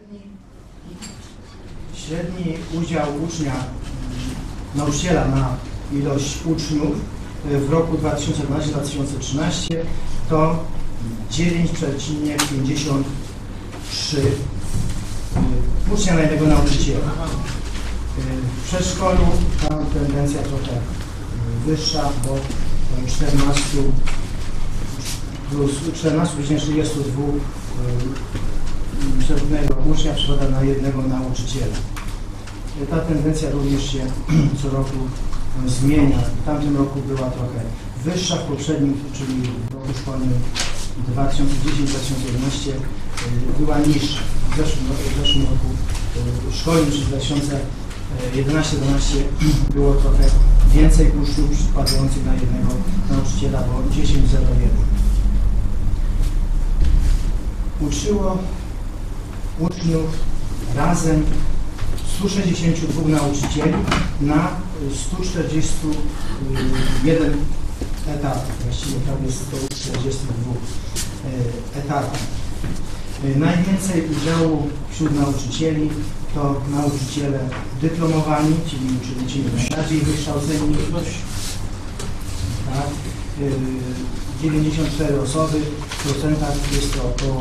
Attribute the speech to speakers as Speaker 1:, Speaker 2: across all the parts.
Speaker 1: Średni udział ucznia, nauczyciela na ilość uczniów w roku 2012-2013 to 9,53 ucznia na jednego nauczyciela. W przedszkolu ta tendencja trochę wyższa, bo 14,42 średniego ucznia przypada na jednego nauczyciela. Ta tendencja również się co roku zmienia. W tamtym roku była trochę wyższa, w poprzednim, czyli w roku szkolnym 2010-2011 była niższa. W zeszłym roku szkolnym, czyli 2011-2012 było trochę więcej uczniów przypadających na jednego nauczyciela, bo 10,01. Uczyło uczniów razem 162 nauczycieli na 141 etatów, właściwie prawie 142 etatów. Najwięcej udziału wśród nauczycieli to nauczyciele dyplomowani, czyli najbardziej wykształceni. Tak. 94 osoby, w procentach jest to około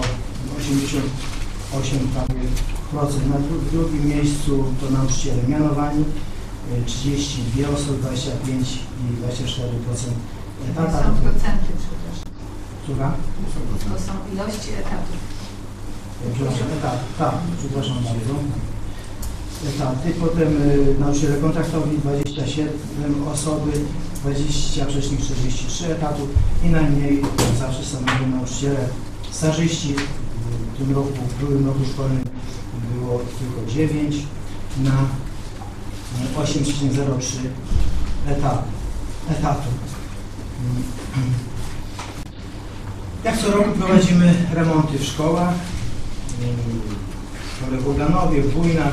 Speaker 1: 88%. Na drugim miejscu to nauczyciele mianowani, 32 osoby, 25 i 24% etatów.
Speaker 2: To są procenty, przepraszam.
Speaker 1: Słucham?
Speaker 2: To są ilości etatów.
Speaker 1: Przepraszam, etat, tak, przepraszam bardzo. Etaty, potem nauczyciele kontraktowi 27 osoby, 20,43 etatów i najmniej zawsze stanowią nauczyciele stażyści. W tym roku, w byłym roku szkolnym było tylko 9 na 8,03 etatu. Jak co roku prowadzimy remonty w szkołach, w szkole w Bogdanowie, w Bujnach,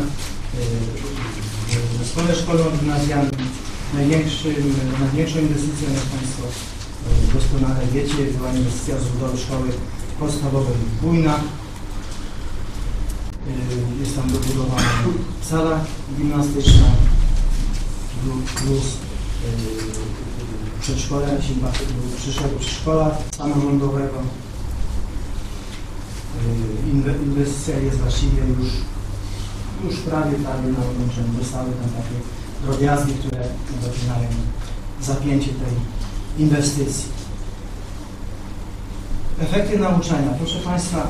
Speaker 1: w zespole szkolno-gimnazjalnym. Największą inwestycją, jak Państwo doskonale wiecie, była inwestycja z budowy szkoły podstawowej w Bujnach. Jest tam dobudowana sala gimnastyczna plus przedszkola, przyszłego przedszkola samorządowego. Inwestycja jest właściwie już prawie na ukończeniu. Zostały tam takie drobiazgi, które zaczynają zapięcie tej inwestycji. Efekty nauczania. Proszę Państwa,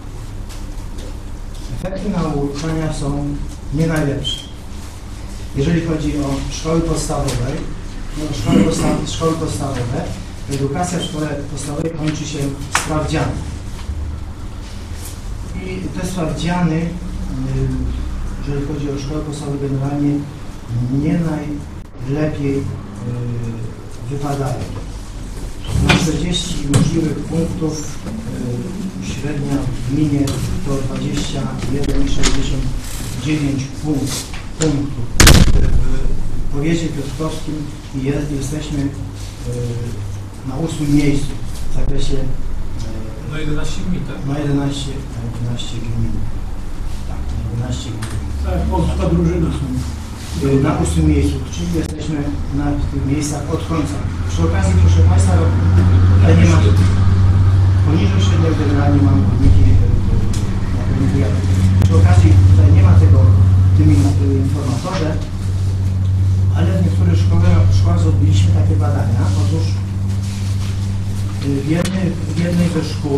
Speaker 1: efekty nauczania są nie najlepsze. Jeżeli chodzi o szkoły podstawowe, szkoły podstawowe, edukacja w szkole podstawowej kończy się sprawdzianem. I te sprawdziany, jeżeli chodzi o szkołę podstawową, generalnie nie najlepiej wypadają. Na 40 możliwych punktów średnia w gminie to 21,69 punktów. W powiecie piotrkowskim jesteśmy na 8. miejscu w zakresie.
Speaker 3: Na 11 gmin, tak?
Speaker 1: Na 11 gmin. Tak, na 11 gmin.
Speaker 4: Tak, polska drużyna są.
Speaker 1: Na 8. miejscu, czyli jesteśmy na tych miejscach od końca. Przy okazji, proszę Państwa, tutaj nie ma poniżej średniego, generalnie mam wyniki na pewno. Przy okazji tutaj nie ma tego w tym informatorze, ale w niektórych szkołach zrobiliśmy takie badania. Otóż w jednej ze szkół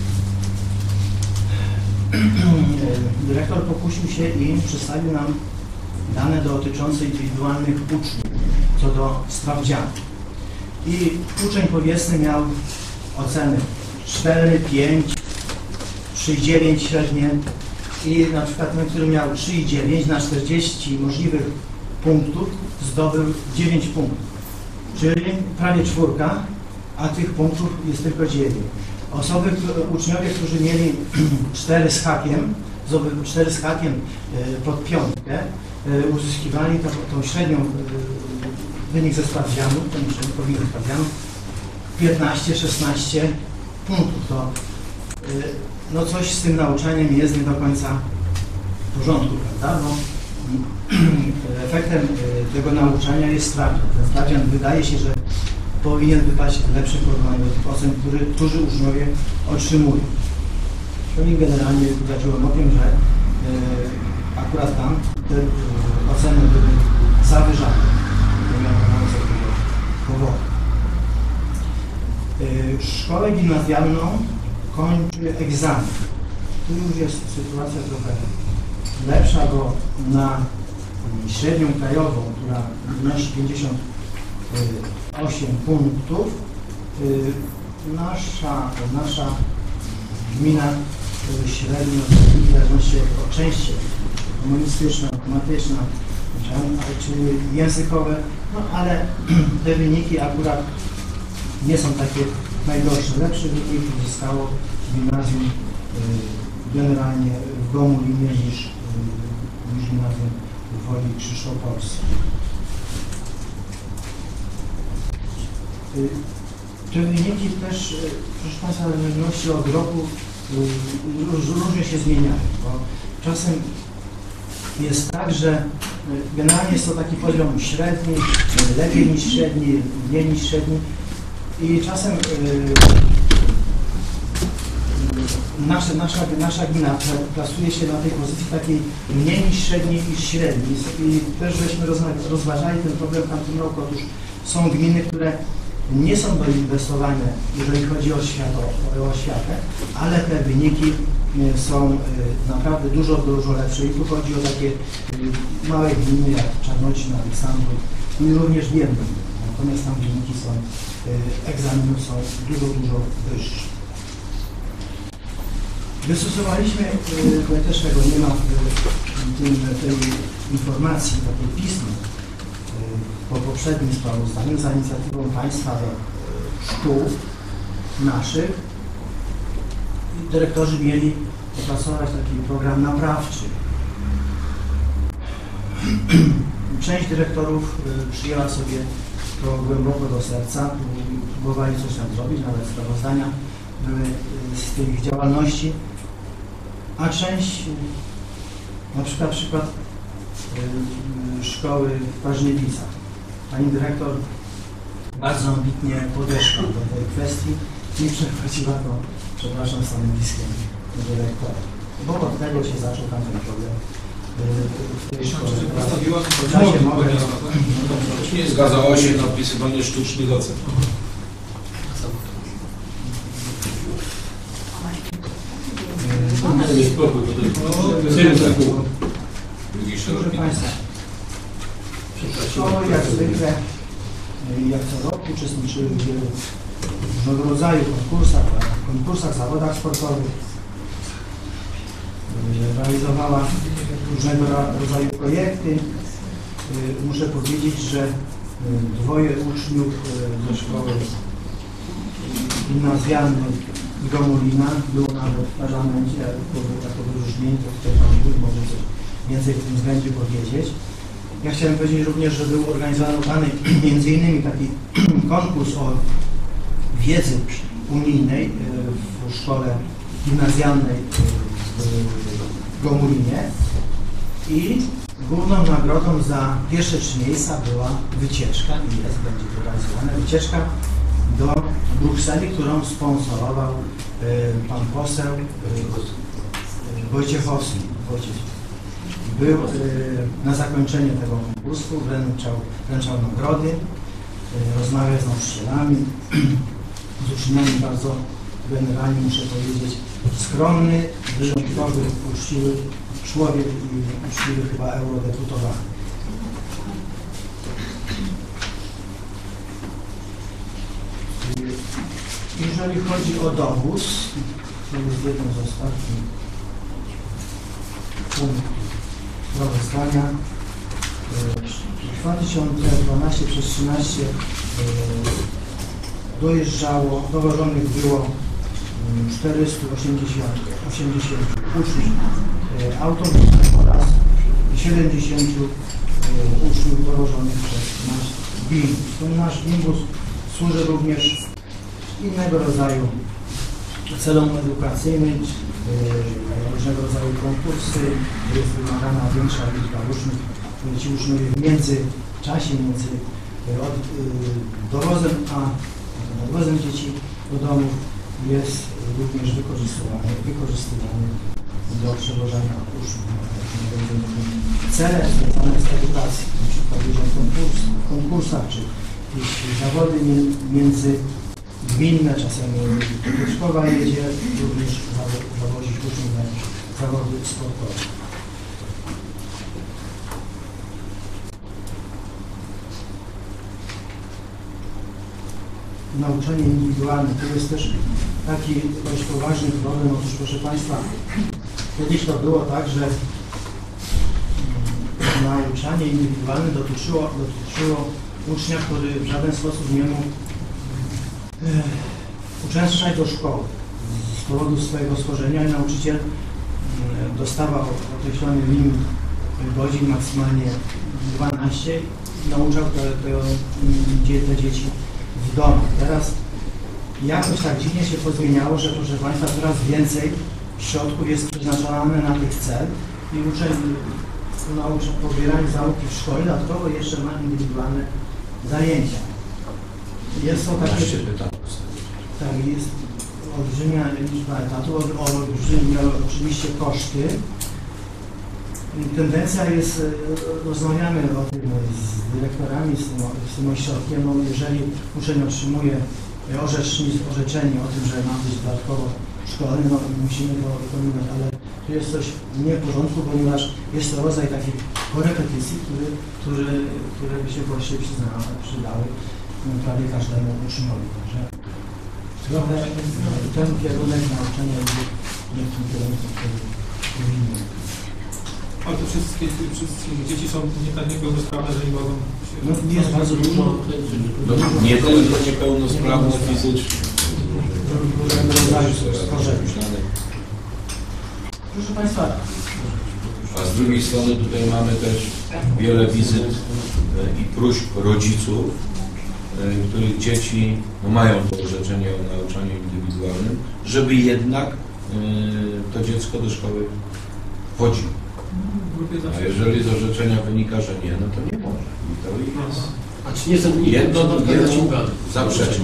Speaker 1: dyrektor pokusił się i przedstawił nam dane dotyczące indywidualnych uczniów co do sprawdzianu. I uczeń powiedzmy miał oceny 4, 5, 3,9 średnie i na przykład ten, który miał 3,9 na 40 możliwych punktów zdobył 9 punktów, czyli prawie 4, a tych punktów jest tylko 9. Uczniowie, którzy mieli 4 z hakiem, zdobyli 4 z hakiem pod 5, uzyskiwali tą średnią wynik ze sprawdzianu, ten wynik ze sprawdzianu 15-16 punktów. To no coś z tym nauczaniem jest nie do końca porządku, prawda? No, efektem tego nauczania jest sprawdzian. Ten sprawdzian wydaje się, że powinien wypaść lepszy w porównaniu do tych ocen, którzy uczniowie otrzymują. Czyli generalnie wydarzyłem okiem, że akurat tam te oceny były zawyżane. Nie miałem z tego powodu. Szkołę gimnazjalną kończy egzamin. Tu już jest sytuacja trochę lepsza, bo na średnią krajową, która wynosi 58 punktów, nasza gmina średnio, w zależności od części komunistyczna, matematyczna, czy językowe, no ale te wyniki akurat nie są takie najgorsze. Lepszy wynik uzyskało gimnazjum generalnie w Gomulinie niż gimnazjum w Woli Krzysztofowskiej. Te wyniki też, proszę Państwa, w zależności od roku różnie się zmieniają, bo czasem jest tak, że generalnie jest to taki poziom średni, lepiej niż średni, mniej niż średni i czasem nasza gmina plasuje się na tej pozycji takiej mniej niż średniej i średniej i też żeśmy rozważali ten problem w tamtym roku. Otóż są gminy, które nie są doinwestowane, jeżeli chodzi o oświatę, ale te wyniki są naprawdę dużo lepsze i tu chodzi o takie małe gminy jak Czarnocin, Aleksandrów i również biedne. Natomiast tam wyniki są, egzaminów są dużo wyższe. Wystosowaliśmy, bo też tego nie ma w tej informacji, takiej pismo, po poprzednim sprawozdaniu za inicjatywą Państwa do szkół naszych. Dyrektorzy mieli opracować taki program naprawczy. Część dyrektorów przyjęła sobie to głęboko do serca, próbowali coś tam zrobić, nawet sprawozdania były z tych działalności, a część, na przykład szkoły w Paźniewicach. Pani dyrektor bardzo ambitnie podeszła do tej kwestii i przechodziła to, przepraszam, stanowiskiem dyrektora. Bo od tego się zaczął tam ten problem w tej szkole. W czasie mogę...
Speaker 5: Nie zgadzało się na wpisywanie sztucznych ocen.
Speaker 1: Proszę Państwa, szkoły jak zwykle, jak co roku uczestniczyły w wielu różnego rodzaju konkursach, zawodach sportowych. Realizowała różnego rodzaju projekty. Muszę powiedzieć, że dwoje uczniów ze szkoły gimnazjalnej Gomulina było nawet w parlamencie jako wyróżnienie, to tutaj Pan Wójt może coś więcej w tym względzie powiedzieć. Ja chciałem powiedzieć również, że był organizowany między innymi taki konkurs o wiedzy unijnej w szkole gimnazjalnej w Gomulinie i główną nagrodą za pierwsze 3 miejsca była wycieczka i będzie to realizowana wycieczka do Brukseli, którą sponsorował pan poseł Wojciechowski. Był na zakończenie tego konkursu, wręczał nagrody, rozmawiał z nauczycielami, z uczniami, bardzo generalnie muszę powiedzieć skromny, wyjątkowy, uczciwy człowiek i uczciwy chyba eurodeputowany. Jeżeli chodzi o dowóz, to jest jeden z ostatnich punktów sprawozdania. 2012 przez 13 dowożonych było 480 uczniów autobusów oraz 70 uczniów dowożonych przez nasz bimbus. Ten nasz bimbus służy również innego rodzaju celom edukacyjnym, różnego rodzaju konkursy, jest wymagana większa liczba uczniów, żeby ci uczniowie w międzyczasie, między dorozem a odwozem dzieci do domu jest również wykorzystywany do przewożenia uczniów. Cele związane z edukacją, na przykład udział w konkursach, czy jakieś zawody międzygminne, czasami szkoła jedzie również zawozić uczniów na zawody sportowe. Nauczanie indywidualne. To jest też taki dość poważny problem. Otóż, proszę Państwa, kiedyś to było tak, że nauczanie indywidualne dotyczyło ucznia, który w żaden sposób nie mógł uczęszczać do szkoły z powodu swojego schorzenia i nauczyciel dostawał określony limit godzin, maksymalnie 12, i nauczał te dzieci w domu. Teraz jakoś tak dziwnie się pozmieniało, że proszę Państwa, coraz więcej środków jest przeznaczone na tych cel i uczeń pobierając nauki w szkole, dodatkowo jeszcze ma indywidualne zajęcia. Jest to takie... Tak, jest olbrzymia liczba etatów, olbrzymie oczywiście koszty. Tendencja jest, rozmawiamy o tym z dyrektorami, z tym ośrodkiem, no jeżeli uczeń otrzymuje orzeczenie o tym, że ma być dodatkowo szkolny, no musimy to wykonywać, ale tu jest coś nie w porządku, ponieważ jest to rodzaj takich korepetycji, które by się właściwie przydały prawie każdemu uczniowi. Także trochę ten kierunek nauczania nie w tym kierunku, który powinien.
Speaker 3: Ale to wszystkie dzieci są tak niepełnosprawne, że nie mogą się...
Speaker 1: No, jest bardzo dużo...
Speaker 5: Nie tylko niepełnosprawne fizycznie.
Speaker 1: Różnego rodzaju schorzeń. Proszę Państwa...
Speaker 5: A z drugiej strony tutaj mamy też wiele wizyt i próśb rodziców, których dzieci mają to orzeczenie o nauczaniu indywidualnym, żeby jednak to dziecko do szkoły chodziło. A jeżeli z orzeczenia wynika, że nie, no to nie może. I to jest jedno zaprzeczne.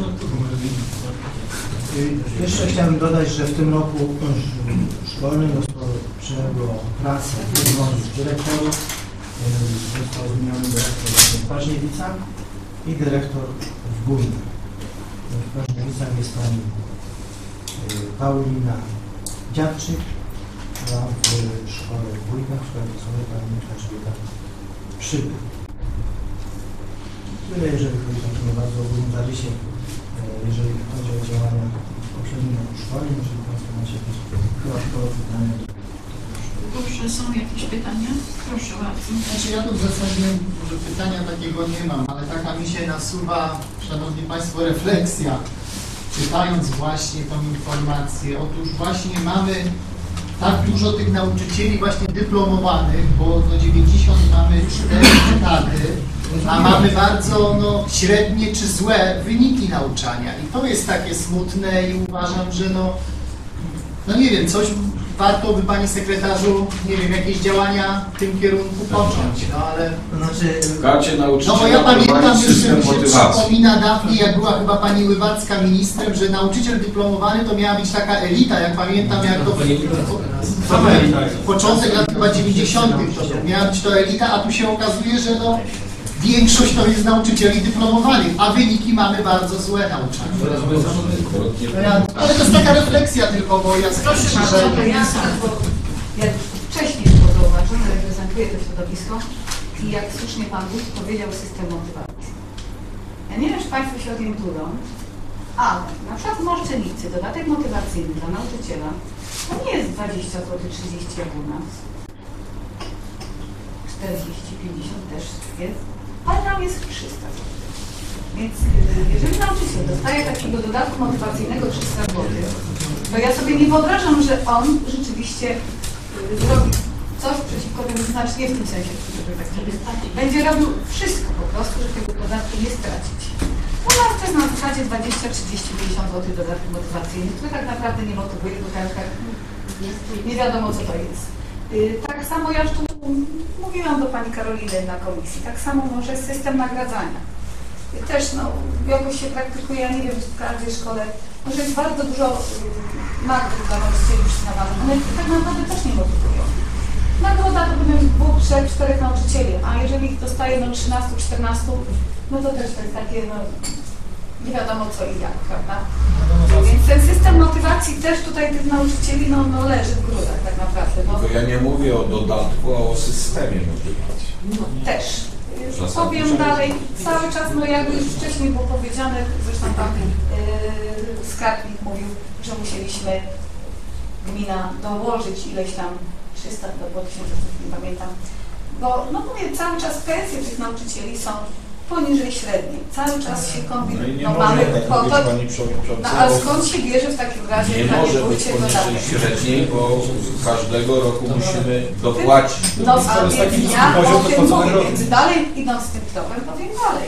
Speaker 1: Jeszcze chciałbym dodać, że w tym roku szkolnym rozpoczęło pracę jedną z dyrektorów. Został zmieniony dyrektor w Paźniewicach i dyrektor w Górnym. W Paźniewicach jest pani Paulina Dziadczyk, a w szkole w Wójkach, w szkole podstawowej pani Kaczylka Przybył. Tyle, jeżeli chodzi o takie bardzo ogólnym zarysie, jeżeli chodzi o działania poprzednim roku szkolnym, jeżeli Państwo macie jakieś dodatkowe pytania.
Speaker 2: Proszę, są jakieś pytania? Proszę bardzo.
Speaker 6: Znaczy ja tu w zasadzie może pytania takiego nie mam, ale taka mi się nasuwa, Szanowni Państwo, refleksja, czytając właśnie tą informację. Otóż właśnie mamy tak dużo tych nauczycieli właśnie dyplomowanych, bo do 90 mamy 4 etaty, a mamy bardzo średnie czy złe wyniki nauczania. I to jest takie smutne i uważam, że no nie wiem, coś warto by Panie Sekretarzu, nie wiem, jakieś działania w tym kierunku począć, no ale...
Speaker 5: W karcie nauczyciela
Speaker 6: no bo ja pamiętam, jeszcze
Speaker 5: system
Speaker 6: mi się
Speaker 5: motywacji.
Speaker 6: przypomina dawniej, jak była chyba Pani Ływacka ministrem, że nauczyciel dyplomowany to miała być taka elita, jak pamiętam, jak to... Początek lat chyba 90. to miała być to elita, a tu się okazuje, że większość to jest nauczycieli dyplomowanych, a wyniki mamy bardzo złe nauczanie. Ale to jest taka refleksja tylko, bo ja
Speaker 2: Proszę bardzo, to ja, bo jak wcześniej było zauważone, reprezentuję to środowisko i jak słusznie Pan Wójt powiedział, system motywacji. Ja nie wiem, czy Państwo się orientują, ale na przykład w Morszczenicy dodatek motywacyjny dla nauczyciela to nie jest 20 zł, 30 jak u nas. 40, 50 też jest, ale tam jest 300 zł. Więc jeżeli nauczyciel dostaje takiego dodatku motywacyjnego 300 zł, to ja sobie nie wyobrażam, że on rzeczywiście zrobi coś przeciwko temu, znaczy nie w tym sensie, że tak sobie będzie robił wszystko po prostu, żeby tego podatku nie stracić. U nas to jest na zasadzie 20, 30, 50 zł dodatku motywacyjnych, które tak naprawdę nie motywuje, bo tak nie wiadomo co to jest. Tak samo ja już tu mówiłam do pani Karoliny na komisji, tak samo może system nagradzania. Też jakoś się praktykuje, ja nie wiem, w każdej szkole, może jest bardzo dużo nagród dla nauczycieli przyznawanych, one tak naprawdę też nie motywują. Nagroda to powiem 2, 3, 4 nauczycieli, a jeżeli ich dostaje 13, 14, no to też to jest takie, nie wiadomo co i jak, prawda? Więc ten system motywacji też tutaj tych nauczycieli leży w gruzach tak naprawdę.
Speaker 5: Tylko ja nie mówię o dodatku, a o systemie motywacji.
Speaker 2: Też. Powiem dalej, cały czas, jakby już wcześniej było powiedziane, zresztą pan skarbnik mówił, że musieliśmy gmina dołożyć ileś tam 300 do 1000, nie pamiętam, bo mówię, cały czas pensje tych nauczycieli są poniżej średniej. Cały czas się mamy kłopot. A skąd się bierze w takim razie?
Speaker 5: Nie może być poniżej średniej, bo każdego roku musimy dopłacić.
Speaker 2: A więc ja o tym mówię, więc dalej idąc tym tropem, powiem dalej.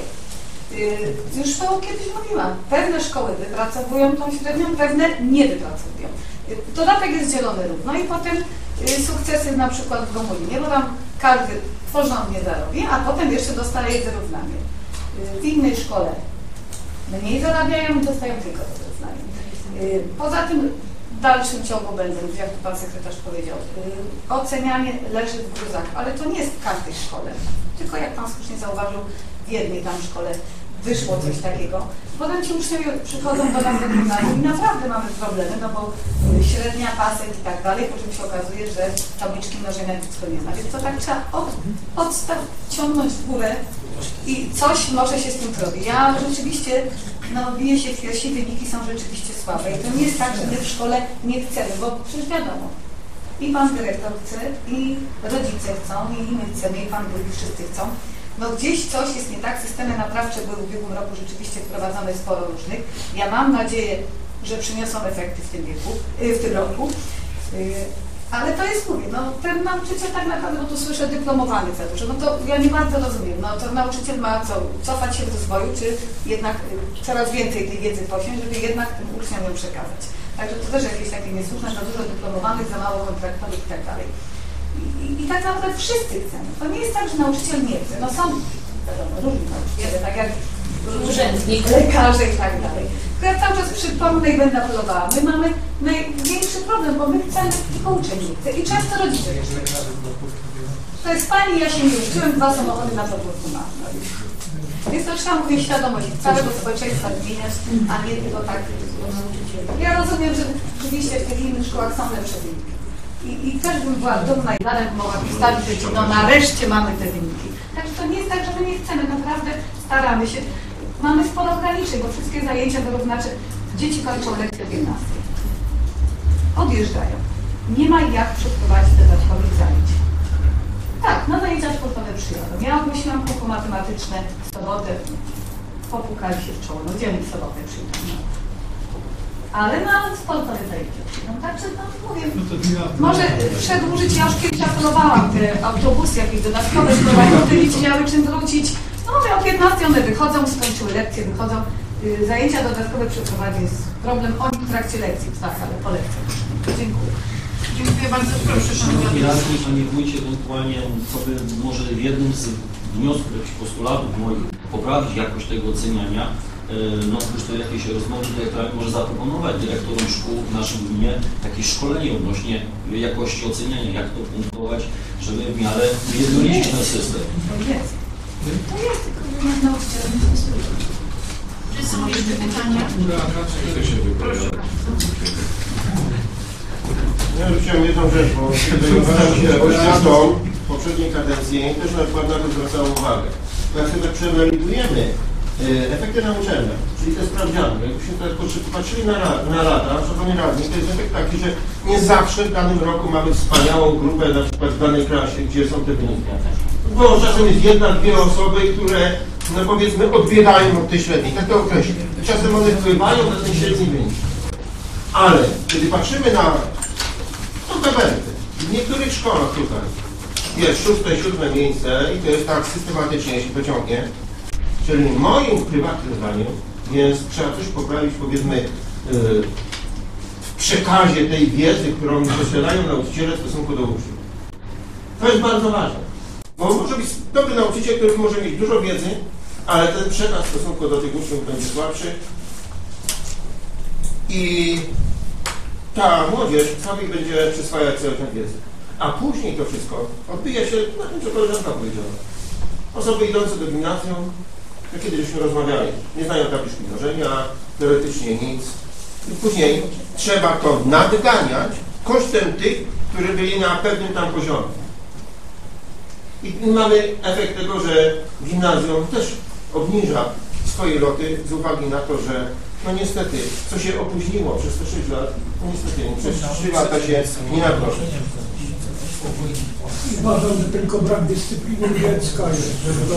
Speaker 2: Już to kiedyś mówiłam. Pewne szkoły wypracowują tą średnią, pewne nie wypracowują. Dodatek jest dzielony równo i potem sukcesy na przykład w Gomulinie, bo tam każdy porządnie zarobi, a potem jeszcze dostaje wyrównanie. W innej szkole mniej zarabiają i dostają tylko wyrównanie. Poza tym w dalszym ciągu będą, jak tu pan sekretarz powiedział, ocenianie leży w gruzach, ale to nie jest w każdej szkole, tylko jak pan słusznie zauważył, w jednej tam szkole wyszło coś takiego. Potem ci uczniowie przychodzą do nas do gimnazjum i naprawdę mamy problemy, bo średnia, pasek i tak dalej, po czym się okazuje, że tabliczki mnożenia dziecko nie zna. Więc to tak trzeba ciągnąć w górę i coś może się z tym robi. Ja rzeczywiście, biję się w piersi, wyniki są rzeczywiście słabe. I to nie jest tak, że my w szkole nie chcemy, bo przecież wiadomo, i pan dyrektor chce, i rodzice chcą, i my chcemy, i pan burmistrz, wszyscy chcą. Gdzieś coś jest nie tak, systemy naprawcze były w ubiegłym roku rzeczywiście wprowadzone sporo różnych. Ja mam nadzieję, że przyniosą efekty w tym roku. Ale to jest, mówię, ten nauczyciel tak naprawdę, bo tu słyszę dyplomowany za dużo, to ja nie bardzo rozumiem. To nauczyciel ma co, cofać się w rozwoju, czy jednak coraz więcej tej wiedzy posiąść, żeby jednak tym uczniom ją przekazać. Także to też jakieś takie niesłuszne, za dużo dyplomowanych, za mało kontraktowych i tak dalej. I tak naprawdę wszyscy chcemy. To nie jest tak, że nauczyciel nie chce. Są, wiadomo, różni nauczyciele, tak jak urzędnik, lekarze i tak dalej. Ja cały czas przypomnę i będę apelowała. My mamy największy problem, bo my chcemy, tylko uczeń nie chce. I często rodzice jeszcze. To jest pani, ja się nie uczyłem, 2 samochody na podwórku mam. Więc to trzeba, mówię, świadomość całego społeczeństwa zmieniać, a nie tylko tak. Ja rozumiem, że oczywiście w tych innych szkołach są lepsze wyniki. I też bym była dumna i dalej mogła postawić, że nareszcie mamy te wyniki. Także to nie jest tak, że my nie chcemy, naprawdę staramy się. Mamy sporo ograniczeń, bo wszystkie zajęcia wyrównacze, dzieci kończą lekcje 15. Odjeżdżają. Nie ma jak przeprowadzić dodatkowych zajęć. Tak, na zajęcia sportowe przyjadą. Ja ogłosiłam kółko matematyczne w sobotę, popukali się w czoło, dzień w sobotę przyjdą. Ale na sportowe zajęcia przyjdą. Także mówię, może przedłużyć, ja już kiedyś apelowałam, te autobusy jakieś dodatkowe, żeby dzieci miały czym wrócić. Mówię, o 15 one wychodzą, skończyły lekcje, wychodzą. Zajęcia dodatkowe przeprowadzić jest problem. Oni w trakcie lekcji, tak, ale po lekcjach. Dziękuję.
Speaker 7: Dziękuję bardzo. Proszę, szanowni
Speaker 8: radni, panie wójcie, ewentualnie co by może jednym z wniosków, jakichś postulatów moich poprawić jakość tego oceniania, oprócz tej jakiejś rozmowy dyrektorami może zaproponować dyrektorom szkół w naszym gminie jakieś szkolenie odnośnie jakości oceniania, jak to punktować, żeby w miarę ujednolicić ten system.
Speaker 2: To jest, tylko jednak nauczyciele nie stosują.
Speaker 7: Czy są jeszcze pytania?
Speaker 9: Ja chciałem jedną rzecz, bo zajmowałem się oświatą w poprzedniej kadencji i też na przykład na to zwracałem uwagę. Jak sobie przeanalizujemy efekty nauczania, czyli te sprawdziany, jakbyśmy teraz patrzyli na lata, szanowni radni, to jest efekt taki, że nie zawsze w danym roku mamy wspaniałą grupę, na przykład w danej klasie, gdzie są te wyniki. Bo czasem jest 1-2 osoby, które, powiedzmy, odbierają od tej średniej, tak to określę. Czasem one wpływają na ten średni wynik. Ale kiedy patrzymy na tabelkę, w niektórych szkołach tutaj jest 6., 7. miejsce i to jest tak systematycznie, jeśli pociągnie, Czyli moim prywatnym zdaniem jest, trzeba coś poprawić, powiedzmy, w przekazie tej wiedzy, którą posiadają nauczyciele w stosunku do uczniów. To jest bardzo ważne, bo może być dobry nauczyciel, który może mieć dużo wiedzy, ale ten przekaz w stosunku do tych uczniów będzie słabszy i ta młodzież słabiej będzie przyswajać sobie tę wiedzę. A później to wszystko odbija się na tym, co koleżanka powiedziała. Osoby idące do gimnazjum, jak kiedyś żeśmy rozmawiali, nie znają tabliczki mnożenia, teoretycznie nic. I później trzeba to nadganiać kosztem tych, którzy byli na pewnym tam poziomie. I mamy efekt tego, że gimnazjum też obniża swoje loty z uwagi na to, że no niestety, co się opóźniło przez te 6 lat, no niestety przez 3 lata się nie nadroży.
Speaker 4: Uważam, że tylko brak dyscypliny dziecka jest.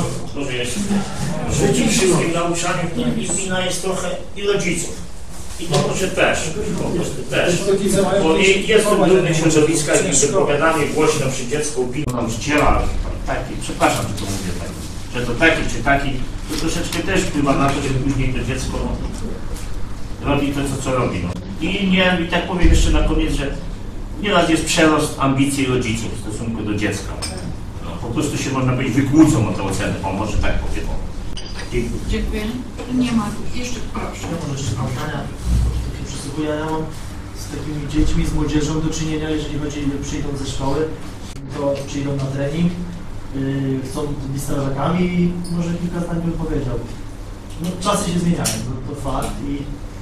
Speaker 10: W tym wszystkim nauczaniu i wina jest trochę i rodziców. I to może też, po prostu też. Bo jest w różnych środowiskach i wypowiadanie głośno przy dziecku opinii nauczyciela, taki, przepraszam, że to mówię tak, że to taki czy taki, to troszeczkę też wpływa na to, że później to dziecko robi to, co robi. No. I tak powiem jeszcze na koniec, że nieraz jest przerost ambicji rodziców w stosunku do dziecka. No, po prostu się, można powiedzieć, wykłócą o tę ocenę, o może tak powiem. Dziękuję.
Speaker 7: Dziękuję. Nie ma. Jeszcze proszę.
Speaker 1: Ja może jeszcze pytania, takie przysłuchuję. Ja mam z takimi dziećmi, z młodzieżą do czynienia, jeżeli chodzi, przyjdą ze szkoły, to przyjdą na trening, chcą być strażakami i może kilka zdań bym powiedział. No, czasy się zmieniają, to fakt i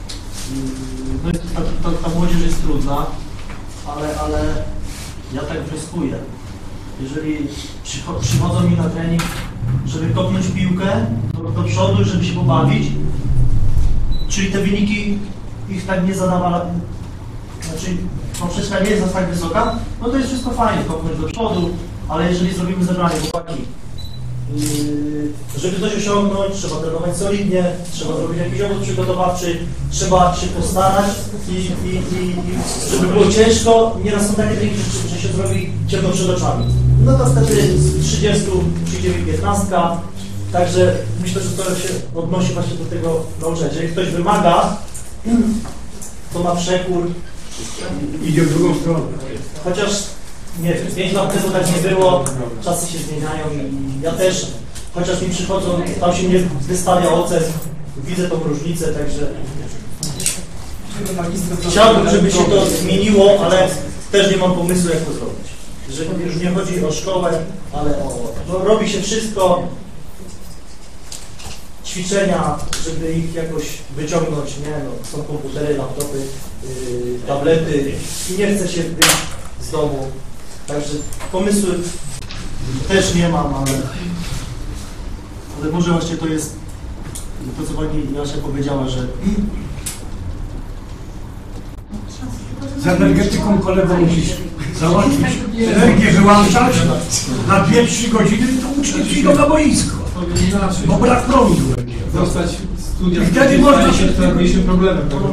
Speaker 1: no, ta młodzież jest trudna, ale ja tak wnioskuję. Jeżeli przychodzą mi na trening, żeby kopnąć piłkę do przodu, żeby się pobawić, czyli te wyniki ich tak nie zadawala, znaczy poprzeczka nie jest aż tak wysoka, no to jest wszystko fajnie, kopnąć do przodu, ale jeżeli zrobimy zebranie, chłopaki, żeby coś osiągnąć, trzeba trenować solidnie, trzeba zrobić jakiś obóz przygotowawczy, trzeba się postarać i żeby było ciężko, nieraz są takie treningi, że się zrobi ciemno przed oczami. No to wtedy z 30 przyjdzie 15, także myślę, że to się odnosi właśnie do tego nauczania. Jeżeli ktoś wymaga, to ma przekór.
Speaker 4: Idzie w drugą stronę.
Speaker 1: Chociaż nie wiem, 5 lat temu tak nie było, czasy się zmieniają i ja też, chociaż mi przychodzą, tam się nie wystawia ocen, widzę tą różnicę, także chciałbym, żeby się to zmieniło, ale też nie mam pomysłu, jak to zrobić. Że już nie chodzi o szkołę, ale no, robi się wszystko, ćwiczenia, żeby ich jakoś wyciągnąć, nie? No, są komputery, laptopy, tablety i nie chce się wyjść z domu. Także pomysły też nie mam, ale może właśnie to jest to, co pani Jasia powiedziała, że
Speaker 4: Z energetyką kolego musisz załatwić energię, wyłączać na 2-3 godziny, to uczniów idą na boisko, bo brak prądu.
Speaker 3: Dostać studia,
Speaker 4: I wtedy można się
Speaker 3: się problemem, tak?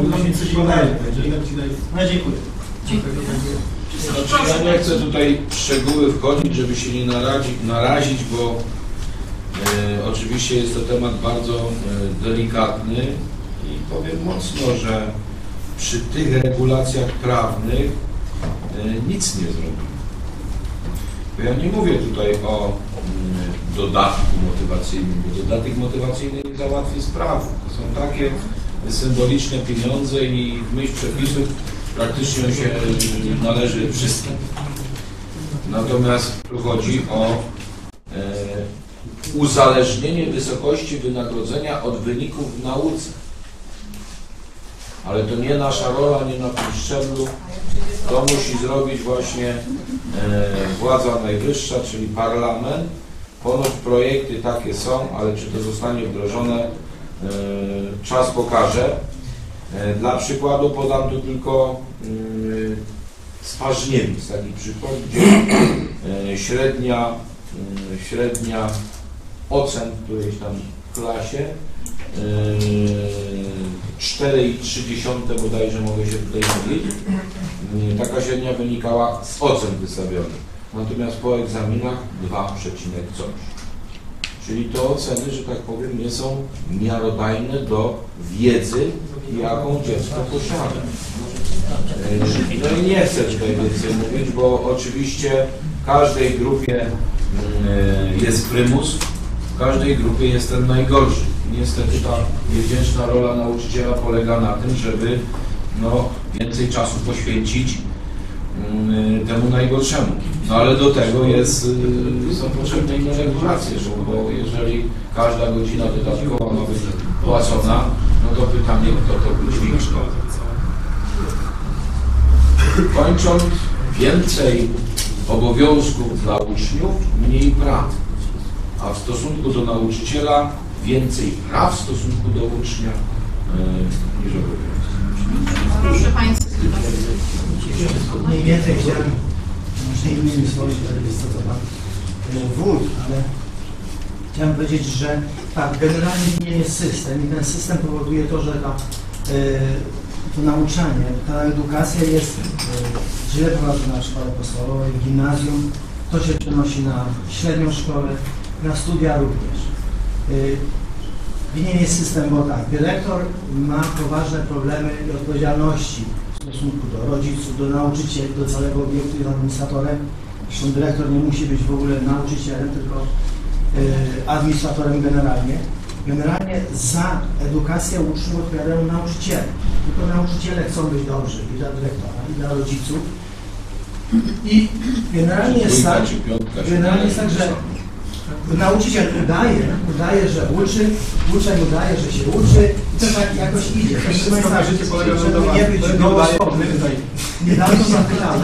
Speaker 1: no dziękuję.
Speaker 5: Znaczy, ja nie chcę tutaj w szczegóły wchodzić, żeby się nie narazić, bo oczywiście jest to temat bardzo delikatny i powiem mocno, że przy tych regulacjach prawnych nic nie zrobimy. Bo ja nie mówię tutaj o dodatku motywacyjnym, bo dodatek motywacyjny nie załatwi sprawy. To są takie symboliczne pieniądze i w myśl przepisów praktycznie się należy wszystkim. Natomiast tu chodzi o uzależnienie wysokości wynagrodzenia od wyników w nauce. Ale to nie nasza rola, nie na tym szczeblu. To musi zrobić właśnie władza najwyższa, czyli parlament. Ponoć projekty takie są, ale czy to zostanie wdrożone, czas pokaże. Dla przykładu podam tu tylko Sparzniewic, taki przykład, gdzie średnia ocen w którejś tam klasie 4,3 bodajże, mogę się tutaj mówić, taka średnia wynikała z ocen wystawionych, natomiast po egzaminach 2, coś. Czyli te oceny, że tak powiem, nie są miarodajne do wiedzy, jaką dziecko posiada. No i nie chcę tutaj więcej mówić, bo oczywiście w każdej grupie jest prymus, w każdej grupie jest ten najgorszy. Niestety ta niewdzięczna rola nauczyciela polega na tym, żeby więcej czasu poświęcić temu najgorszemu. No ale do tego są potrzebne inne regulacje, bo jeżeli każda godzina dodatkowa ma być płacona, no to pytanie, kto to dźwiga. Kończąc, więcej obowiązków dla uczniów, mniej praw, a w stosunku do nauczyciela więcej praw w stosunku do ucznia niż obowiązków.
Speaker 7: Proszę Państwa.
Speaker 1: Mniej więcej chciałem, może innymi słowy, co to Pan wójt, ale chciałem powiedzieć, że tak, generalnie nie jest system i ten system powoduje to, że to nauczanie, ta edukacja jest źle prowadzona w szkole podstawowej, w gimnazjum, to się przenosi na średnią szkołę, na studia również. Winien jest system, bo tak, dyrektor ma poważne problemy i odpowiedzialności w stosunku do rodziców, do nauczycieli, do całego obiektu, jest administratorem. Zresztą dyrektor nie musi być w ogóle nauczycielem, tylko administratorem generalnie. Generalnie za edukację uczniów odpowiadają nauczyciele. Tylko nauczyciele chcą być dobrzy i dla dyrektora, i dla rodziców. I generalnie jest tak, że nauczyciel udaje, że uczy, uczeń udaje, że się uczy i to tak jakoś idzie. Żeby nie być gołosłownym. Niedawno zapytałem,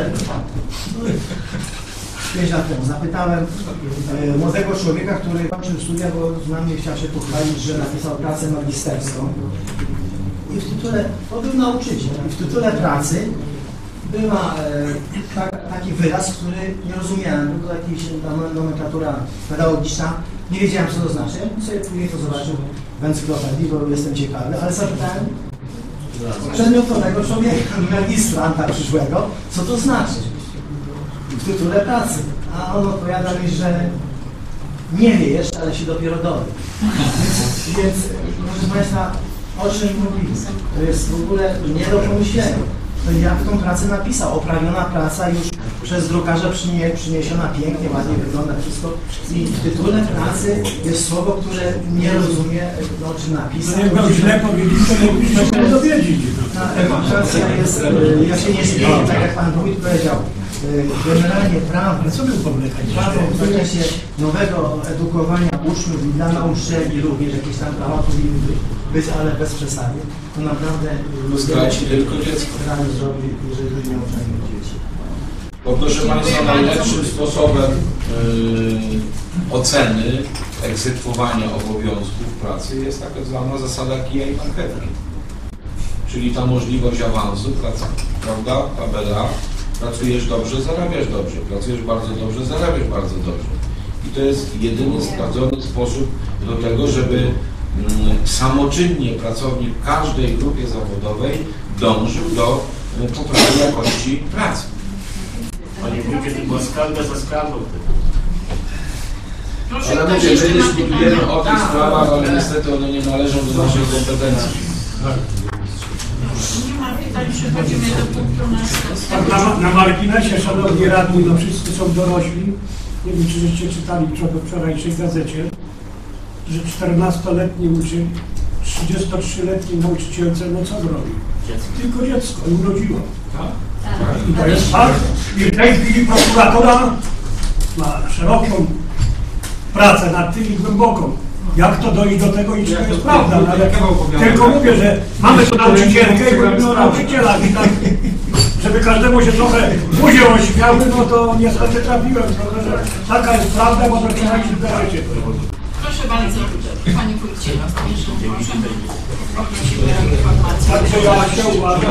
Speaker 1: 5 lat temu, zapytałem młodego człowieka, który kończył studia, bo z nami chciał się pochwalić, że napisał pracę magisterską. I w tytule, to był nauczyciel, i w tytule pracy była taki wyraz, który nie rozumiałem, tylko jakaś nomenklatura pedagogiczna, nie wiedziałem, co to znaczy. Sobie później to zobaczył w encyklopedii, bo jestem ciekawy, ale zapytałem przedmiotowego człowieka, magistranta przyszłego, co to znaczy w tytule pracy. A on odpowiada mi, że nie wie jeszcze, ale się dopiero dowie. Więc proszę Państwa, o czym mówimy? To jest w ogóle nie do pomyślenia. To jak tą pracę napisał, oprawiona praca już przez drukarza przyniesiona pięknie, ładnie wygląda wszystko i w tytule pracy jest słowo, które nie rozumie, o czym napisał.
Speaker 4: No jak źle powiedzieć, to nie musimy dowiedzieć.
Speaker 1: Ta edukacja jest, ja się nie zmienię, tak jak Pan Wójt powiedział, generalnie prawo w zakresie nowego edukowania uczniów i dla nauczycieli również jakieś tam prawa powinny być, ale bez przesady. To naprawdę
Speaker 5: straci tylko dziecko.
Speaker 1: Zrobi, jeżeli nie uczeni dzieci.
Speaker 5: Bo proszę Państwa, najlepszym sposobem oceny egzekwowania obowiązków pracy jest taka zwana zasada kija i marchewki. Czyli ta możliwość awansu, prawda, tabela, pracujesz dobrze, zarabiasz dobrze, pracujesz bardzo dobrze, zarabiasz bardzo dobrze. I to jest jedyny sprawdzony sposób do tego, żeby samoczynnie pracownik w każdej grupie zawodowej dążył do poprawy jakości pracy.
Speaker 10: Panie wójcie, to była skarga za skargą.
Speaker 5: Ale mówię, my dyskutujemy o tych sprawach, ale niestety one nie należą do naszej kompetencji.
Speaker 7: Nie ma pytań, przechodzimy do punktu następnego.
Speaker 4: Na marginesie, szanowni radni, no wszyscy są dorośli. Nie wiem, czy żeście czytali w wczorajszej gazecie, że 14-letni uczeń 33-letniej nauczycielce, no co robi? Tylko dziecko i urodziło. I to jest fakt. I w tej chwili prokuratura ma szeroką pracę nad tym i głęboką. Jak to dojść do tego i czy to jest prawda? No, tylko mówię, że mamy tu nauczycielkę i mówimy o nauczycielach i tak, żeby każdemu się trochę buzię ośmiały, no to niestety trafiłem trochę, że taka jest prawda, bo to wczoraj się w gazecie.
Speaker 7: Proszę bardzo, Panie Wójcie, proszę odnosimy informację.
Speaker 4: Także ja się uważam.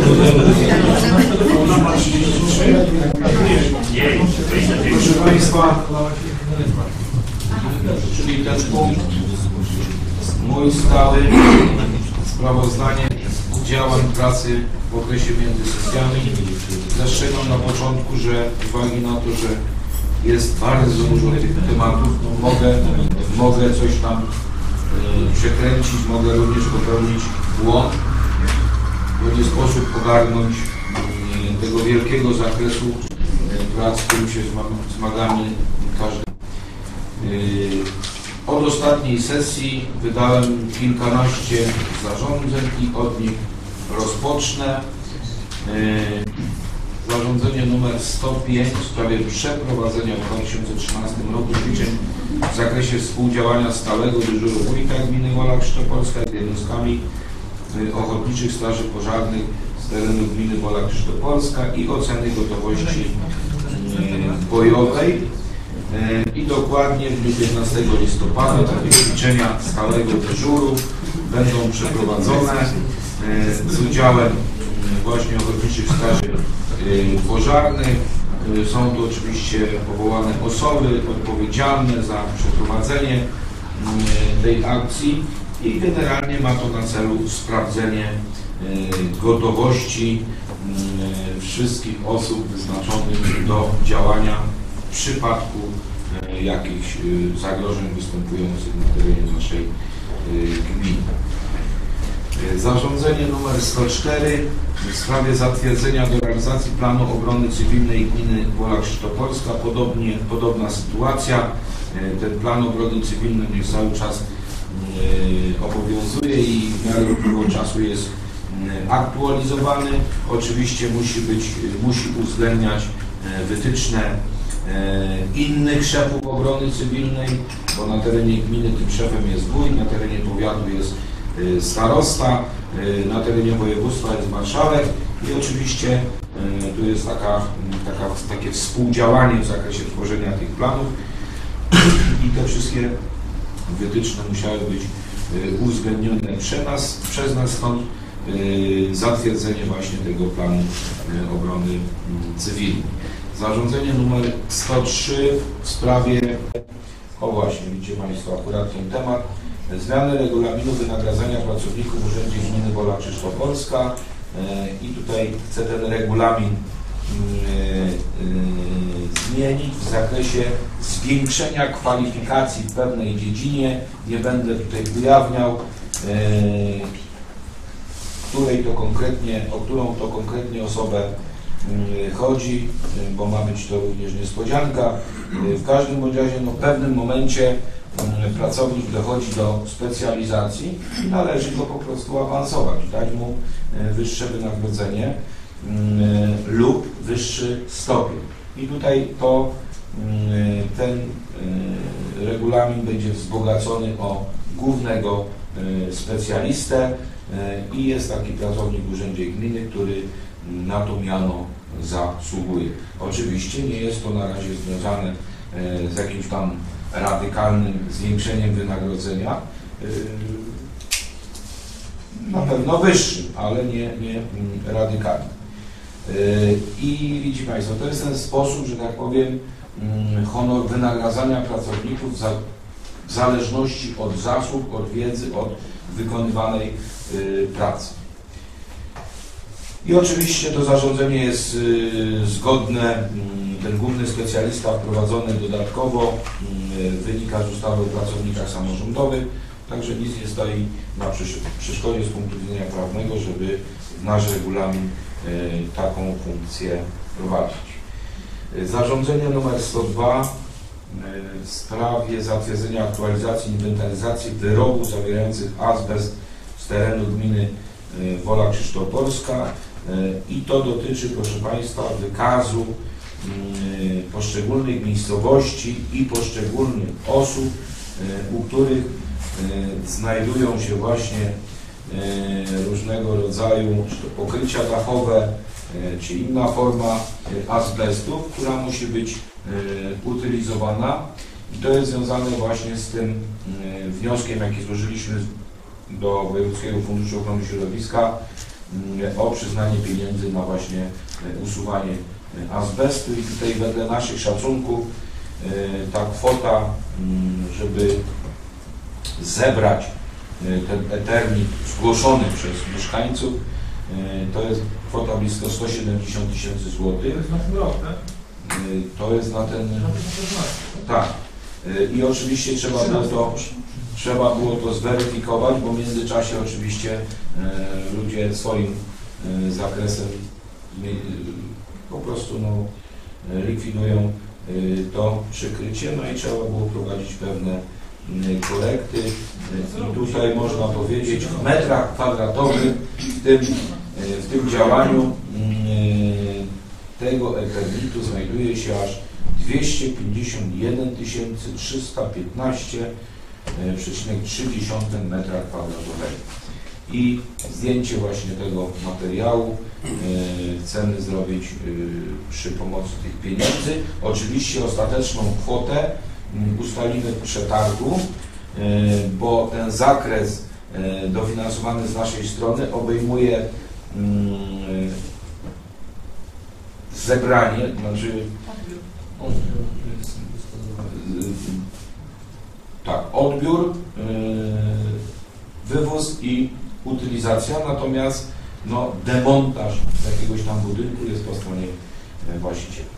Speaker 4: Ona ma 33.
Speaker 5: Proszę Państwa, czyli ten punkt, mój stały sprawozdanie działań pracy w okresie międzysesjalnym. Zastrzegam na początku, że z uwagi na to, że jest bardzo dużo tych tematów, no mogę coś tam przekręcić, mogę również popełnić błąd, bo nie sposób ogarnąć tego wielkiego zakresu prac, z którym się zmagamy każdy. Od ostatniej sesji wydałem kilkanaście zarządzeń i od nich rozpocznę. Zarządzenie numer 105 w sprawie przeprowadzenia w 2013 roku ćwiczeń w zakresie współdziałania stałego dyżuru wójta gminy Wola Krzyżopolska z jednostkami ochotniczych straży pożarnych z terenu gminy Wola Krzyżopolska i oceny gotowości bojowej. I dokładnie w dniu 15 listopada takie ćwiczenia stałego dyżuru będą przeprowadzone z udziałem właśnie ochotniczych straży pożarnych. Są to oczywiście powołane osoby odpowiedzialne za przeprowadzenie tej akcji i generalnie ma to na celu sprawdzenie gotowości wszystkich osób wyznaczonych do działania w przypadku jakichś zagrożeń występujących na terenie naszej gminy. Zarządzenie nr 104 w sprawie zatwierdzenia do realizacji planu obrony cywilnej gminy Wola Krzyżopolska. Podobna sytuacja. Ten plan obrony cywilnej cały czas obowiązuje i w miarę upływu czasu jest aktualizowany. Oczywiście musi uwzględniać wytyczne innych szefów obrony cywilnej, bo na terenie gminy tym szefem jest wójt, na terenie powiatu jest starosta, na terenie województwa jest marszałek i oczywiście tu jest takie współdziałanie w zakresie tworzenia tych planów i te wszystkie wytyczne musiały być uwzględnione przez nas, stąd zatwierdzenie właśnie tego planu obrony cywilnej. Zarządzenie numer 103 w sprawie, o właśnie, widzicie Państwo akurat ten temat, zmiany regulaminu wynagradzania pracowników w Urzędzie Gminy Wola Krzyżopolska i tutaj chcę ten regulamin zmienić w zakresie zwiększenia kwalifikacji w pewnej dziedzinie. Nie będę tutaj ujawniał, o którą to konkretnie osobę chodzi, bo ma być to również niespodzianka. W każdym bądź razie w pewnym momencie pracownik dochodzi do specjalizacji i należy go po prostu awansować, dać mu wyższe wynagrodzenie lub wyższy stopień. I tutaj ten regulamin będzie wzbogacony o głównego specjalistę i jest taki pracownik w Urzędzie Gminy, który na to miano zasługuje. Oczywiście nie jest to na razie związane z jakimś tam radykalnym zwiększeniem wynagrodzenia, na pewno wyższym, ale nie radykalnym. I widzi Państwo, to jest ten sposób, że tak powiem, honor wynagradzania pracowników w zależności od zasług, od wiedzy, od wykonywanej pracy. I oczywiście to zarządzenie jest zgodne, ten główny specjalista wprowadzony dodatkowo wynika z ustawy o pracownikach samorządowych, także nic nie stoi na przeszkodzie z punktu widzenia prawnego, żeby w nasz regulamin taką funkcję prowadzić. Zarządzenie nr 102 w sprawie zatwierdzenia aktualizacji i inwentaryzacji wyrobów zawierających azbest z terenu gminy Wola Krzyżopolska i to dotyczy, proszę Państwa, wykazu poszczególnych miejscowości i poszczególnych osób, u których znajdują się właśnie różnego rodzaju czy to pokrycia dachowe, czy inna forma azbestu, która musi być utylizowana. I to jest związane właśnie z tym wnioskiem, jaki złożyliśmy do Wojewódzkiego Funduszu Ochrony Środowiska o przyznanie pieniędzy na właśnie usuwanie azbestu. I tutaj wedle naszych szacunków ta kwota, żeby zebrać ten eternik zgłoszony przez mieszkańców, to jest kwota blisko 170 000 złotych.
Speaker 3: To jest na pół roku, tak?
Speaker 5: To jest na ten... Tak. I oczywiście trzeba było to zweryfikować, bo w międzyczasie oczywiście ludzie swoim zakresem po prostu likwidują to przykrycie, no i trzeba było prowadzić pewne korekty. I tutaj można powiedzieć w metrach kwadratowych w tym działaniu tego eternitu znajduje się aż 251 315,3 metra kwadratowego. I zdjęcie właśnie tego materiału chcemy zrobić przy pomocy tych pieniędzy. Oczywiście ostateczną kwotę ustalimy w przetargu, bo ten zakres dofinansowany z naszej strony obejmuje zebranie, znaczy odbiór, wywóz i utylizacja, natomiast demontaż jakiegoś tam budynku jest po stronie właściciela.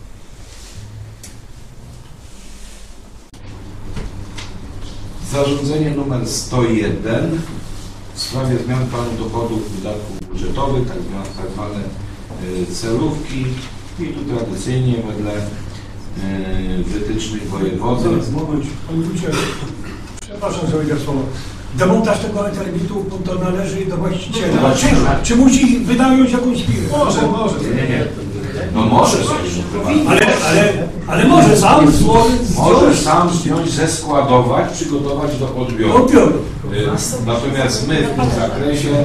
Speaker 5: Zarządzenie nr 101 w sprawie zmian planu dochodów, wydatków budżetowych, tak zwane celówki, i tu tradycyjnie wedle wytycznych wojewody.
Speaker 4: Moment, panie wójcie, przepraszam za jedno słowo. Demontaż tego eternitu to należy do właściciela. Czy musi wynająć jakąś firmę?
Speaker 3: Może.
Speaker 5: Nie. No może sobie.
Speaker 4: Ale może sam
Speaker 5: Może sam zdjąć, zeskładować, przygotować do odbioru. Natomiast my w tym zakresie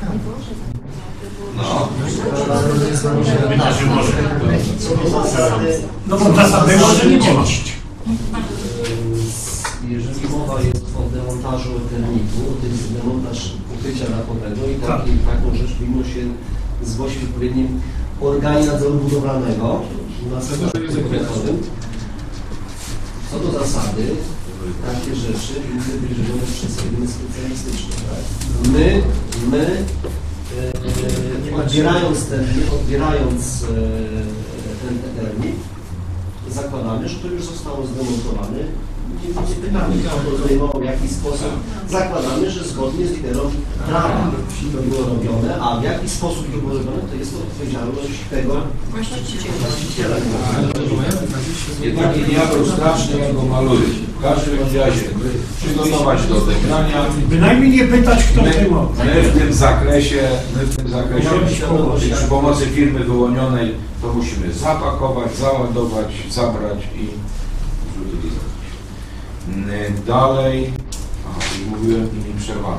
Speaker 4: no bo zasady może nie działać.
Speaker 11: Jeżeli mowa jest o demontażu eternitu, to jest demontaż ukrycia dachowego i taką rzecz powinno się zgłosić w odpowiednim organie nadzoru budowlanego na sektorze powiatowym. Co do zasady, takie rzeczy powinny być robione przez firmy specjalistyczne. My odbierając ten eternit, zakładamy, że to już zostało zdemontowane. Nie pytamy, kto to zdejmował, w jaki sposób. Zakładamy, że zgodnie z literą prawa to było robione, a w jaki sposób to było robione, to jest to odpowiedzialność tego właściciela.
Speaker 5: Jednak diabeł strasznie jak go maluje. W każdym razie przygotować do odegrania.
Speaker 4: Bynajmniej nie pytać, kto zdejmował.
Speaker 5: My w tym zakresie przy pomocy firmy wyłonionej to musimy zapakować, załadować, zabrać i zutylizować. Dalej, mówiłem i mi przerwano,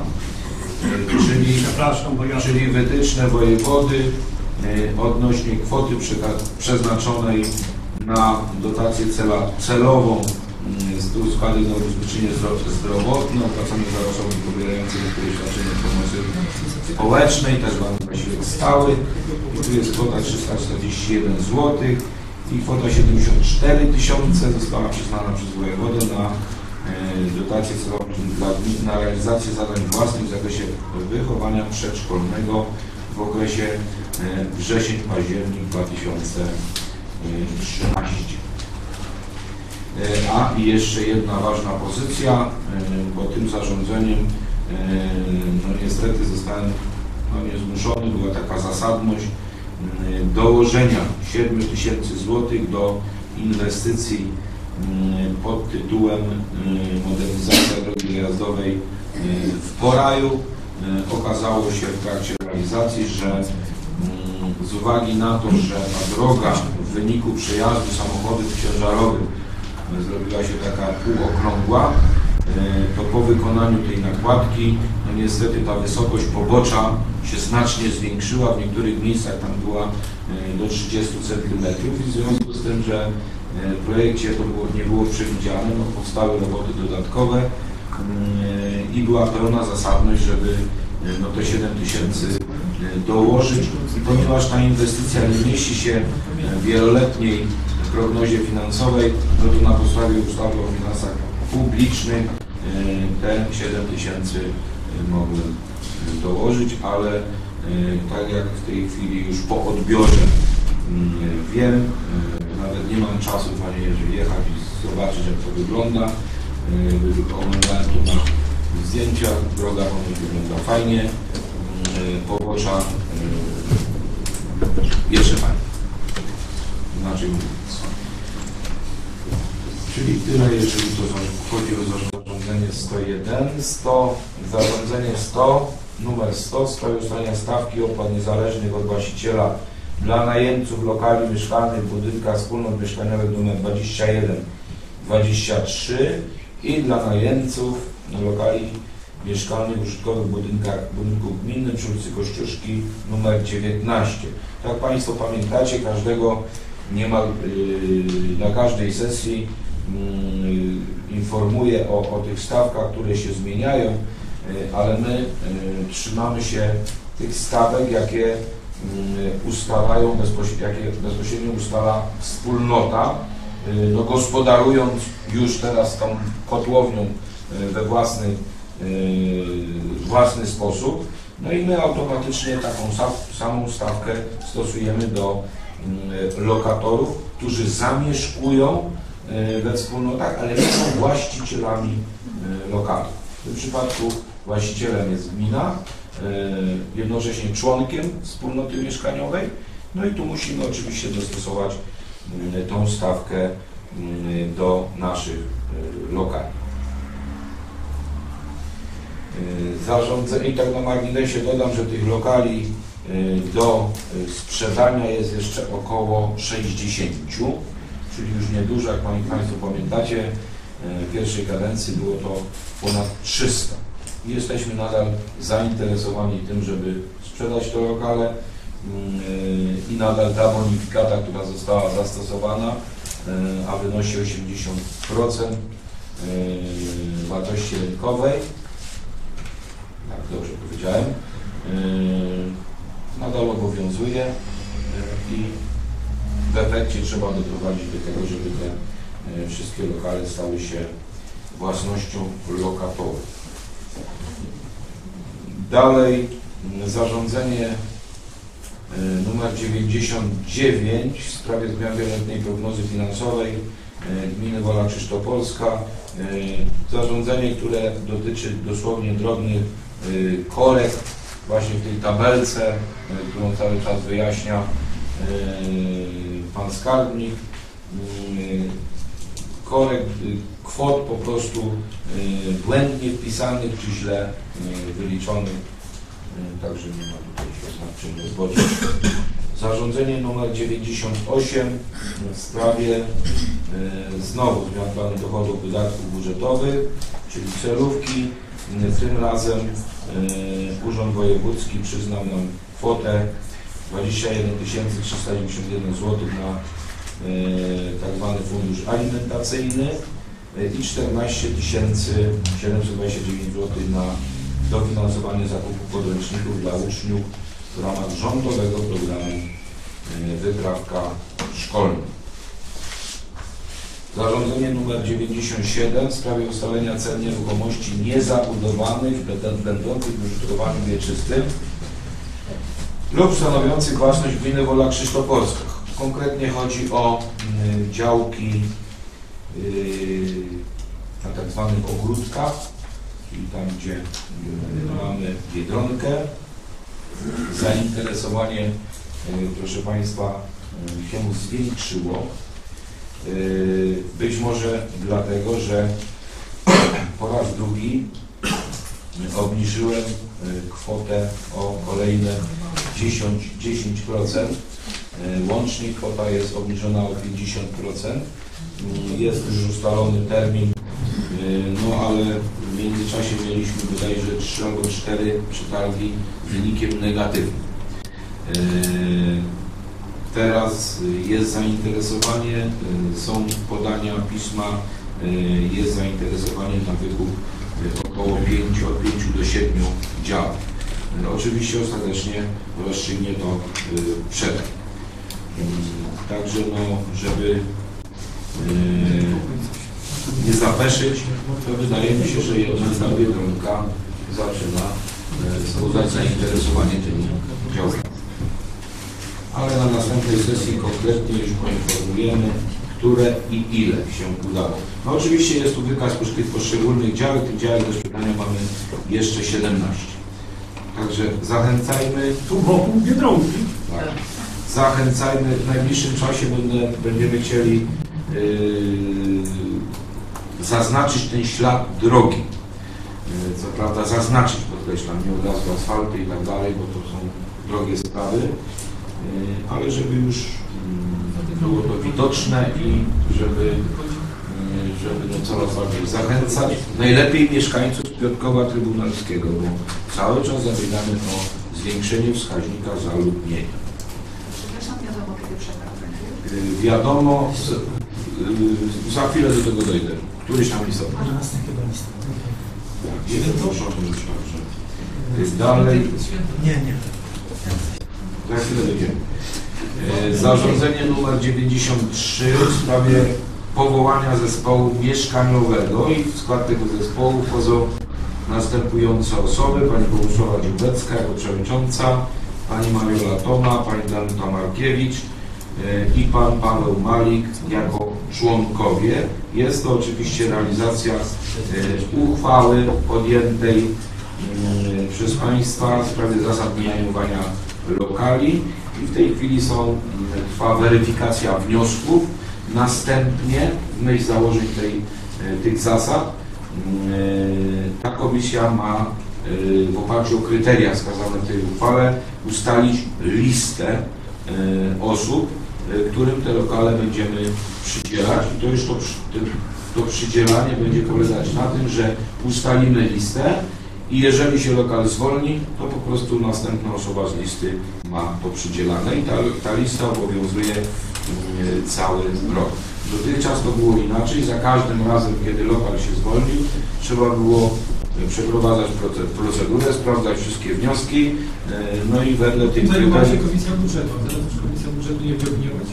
Speaker 5: czyli wytyczne wojewody odnośnie kwoty przeznaczonej na dotację celową z składu na ubezpieczenie zdrowotne, opłacane za osoby pobierające niektóre świadczenia pomocy społecznej, tak zwany zasiłek stały. I tu jest kwota 341 zł i kwota 74 000 została przyznana przez wojewodę na dotację celową na realizację zadań własnych w zakresie wychowania przedszkolnego w okresie wrzesień-październik 2013. A i jeszcze jedna ważna pozycja, bo tym zarządzeniem niestety zostałem niezmuszony, była taka zasadność dołożenia 7 000 zł do inwestycji pod tytułem modernizacja drogi dojazdowej w Poraju. Okazało się w trakcie realizacji, że z uwagi na to, że ta droga w wyniku przejazdu samochodów ciężarowych zrobiła się taka półokrągła, to po wykonaniu tej nakładki niestety ta wysokość pobocza się znacznie zwiększyła, w niektórych miejscach tam była do 30 cm i w związku z tym, że w projekcie to nie było przewidziane, powstały roboty dodatkowe i była pełna zasadność, żeby te 7 000 dołożyć, i ponieważ ta inwestycja nie mieści się w wieloletniej prognozie finansowej, to na podstawie ustawy o finansach publicznych te 7 000 mogłem dołożyć, ale tak jak w tej chwili już po odbiorze wiem, nawet nie mam czasu, panie Jerzy, jechać i zobaczyć, jak to wygląda. Oglądałem to na zdjęciach, droga wygląda fajnie, pobocza jeszcze fajnie, inaczej mówiąc. Czyli tyle, jeżeli to chodzi o zarządzenie 101. Zarządzenie 100, numer 100 w sprawie ustalenia stawki opłat niezależnych od właściciela dla najemców lokali mieszkalnych w budynkach wspólnot mieszkaniowych nr 21, 23 i dla najemców lokali mieszkalnych użytkowych w budynku gminnym przy ulicy Kościuszki nr 19. Tak Państwo pamiętacie, niemal na każdej sesji informuję o tych stawkach, które się zmieniają, ale my trzymamy się tych stawek, jakie ustalają, jakie bezpośrednio ustala wspólnota, no gospodarując już teraz tą kotłownią we własny sposób. No i my automatycznie taką samą stawkę stosujemy do lokatorów, którzy zamieszkują we wspólnotach, ale nie są właścicielami lokalu. W tym przypadku właścicielem jest gmina, jednocześnie członkiem wspólnoty mieszkaniowej. No i tu musimy oczywiście dostosować tą stawkę do naszych lokali. Zarządzenie, i tak na marginesie dodam, że tych lokali do sprzedania jest jeszcze około 60, czyli już niedużo, jak Państwo pamiętacie, w pierwszej kadencji było to ponad 300. I jesteśmy nadal zainteresowani tym, żeby sprzedać te lokale i nadal ta bonifikata, która została zastosowana, a wynosi 80% wartości rynkowej, tak dobrze powiedziałem, nadal obowiązuje i w efekcie trzeba doprowadzić do tego, żeby te wszystkie lokale stały się własnością lokatorów. Dalej zarządzenie numer 99 w sprawie zmian wieloletniej prognozy finansowej gminy Wola Krzysztopolska. Zarządzenie, które dotyczy dosłownie drobnych korekt właśnie w tej tabelce, którą cały czas wyjaśnia pan skarbnik. Korekt kwot po prostu błędnie wpisanych czy źle wyliczonych, także nie ma tutaj się nad czym rozwodzić. Zarządzenie nr 98 w sprawie znowu zmian planu dochodów wydatków budżetowych, czyli celówki. Tym razem Urząd Wojewódzki przyznał nam kwotę 21 391 zł na tak zwany fundusz alimentacyjny i 14 729 zł na dofinansowanie zakupu podręczników dla uczniów w ramach rządowego programu Wyprawka szkolna. Zarządzenie nr 97 w sprawie ustalenia cen nieruchomości niezabudowanych będących w użytkowaniu wieczystym lub stanowiących własność gminy Wola Krzysztopolska. Konkretnie chodzi o działki na tak zwanych ogródkach, czyli tam, gdzie mamy Biedronkę. Zainteresowanie, proszę Państwa, się zwiększyło. Być może dlatego, że po raz drugi obniżyłem kwotę o kolejne 10%. Łącznie kwota jest obniżona o 50%. Jest już ustalony termin, no ale w międzyczasie mieliśmy bodajże 3 albo 4 przetargi z wynikiem negatywnym. Teraz jest zainteresowanie, są podania pisma, jest zainteresowanie na wykup około od 5 do 7 działów. Oczywiście ostatecznie rozstrzygnie to przetarg. Także no, żeby nie zapeszyć, to wydaje mi się, że jednak ta Biedronka zaczyna wzbudzać zainteresowanie tymi działami. ale na następnej sesji konkretnie już poinformujemy, które i ile się udało. No oczywiście jest tu wykaz tych poszczególnych działek, tych działek do sprzedania mamy jeszcze 17. Także zachęcajmy.
Speaker 4: Tu wokół Biedronki.
Speaker 5: Tak. Zachęcajmy, w najbliższym czasie będziemy chcieli zaznaczyć ten ślad drogi. Co prawda zaznaczyć, podkreślam, nie od razu asfalty i tak dalej, bo to są drogie sprawy, ale żeby już było to widoczne i żeby no coraz bardziej zachęcać. Najlepiej mieszkańców Piotrkowa Trybunalskiego, bo cały czas zabiegamy o zwiększenie wskaźnika zaludnienia.
Speaker 2: Przepraszam, wiadomo, kiedy przetarg będzie?
Speaker 5: Wiadomo, za chwilę do tego dojdę. Któryś tam listopad.
Speaker 1: 12 chyba listopada.
Speaker 5: Jeden to także. Dalej.
Speaker 1: Nie.
Speaker 5: Za chwilę dojdziemy. Zarządzenie numer 93 w sprawie powołania zespołu mieszkaniowego i w skład tego zespołu wchodzą następujące osoby: pani Bogusława Dziubecka jako przewodnicząca, pani Mariola Toma, pani Danuta Markiewicz i pan Paweł Malik jako członkowie. Jest to oczywiście realizacja uchwały podjętej przez państwa w sprawie zasad wynajmowania lokali i w tej chwili trwa weryfikacja wniosków. Następnie w myśl założeń tych zasad ta komisja ma w oparciu o kryteria wskazane w tej uchwale ustalić listę osób, którym te lokale będziemy przydzielać i to już to przydzielanie będzie polegać na tym, że ustalimy listę i jeżeli się lokal zwolni, to po prostu następna osoba z listy ma to przydzielane i ta lista obowiązuje cały rok. Dotychczas to było inaczej, za każdym razem, kiedy lokal się zwolnił, trzeba było przeprowadzać procedurę, sprawdzać wszystkie wnioski, no i wedle tych
Speaker 3: zajmowała się Komisja Budżetu, a teraz już Komisja Budżetu nie będzie opiniować?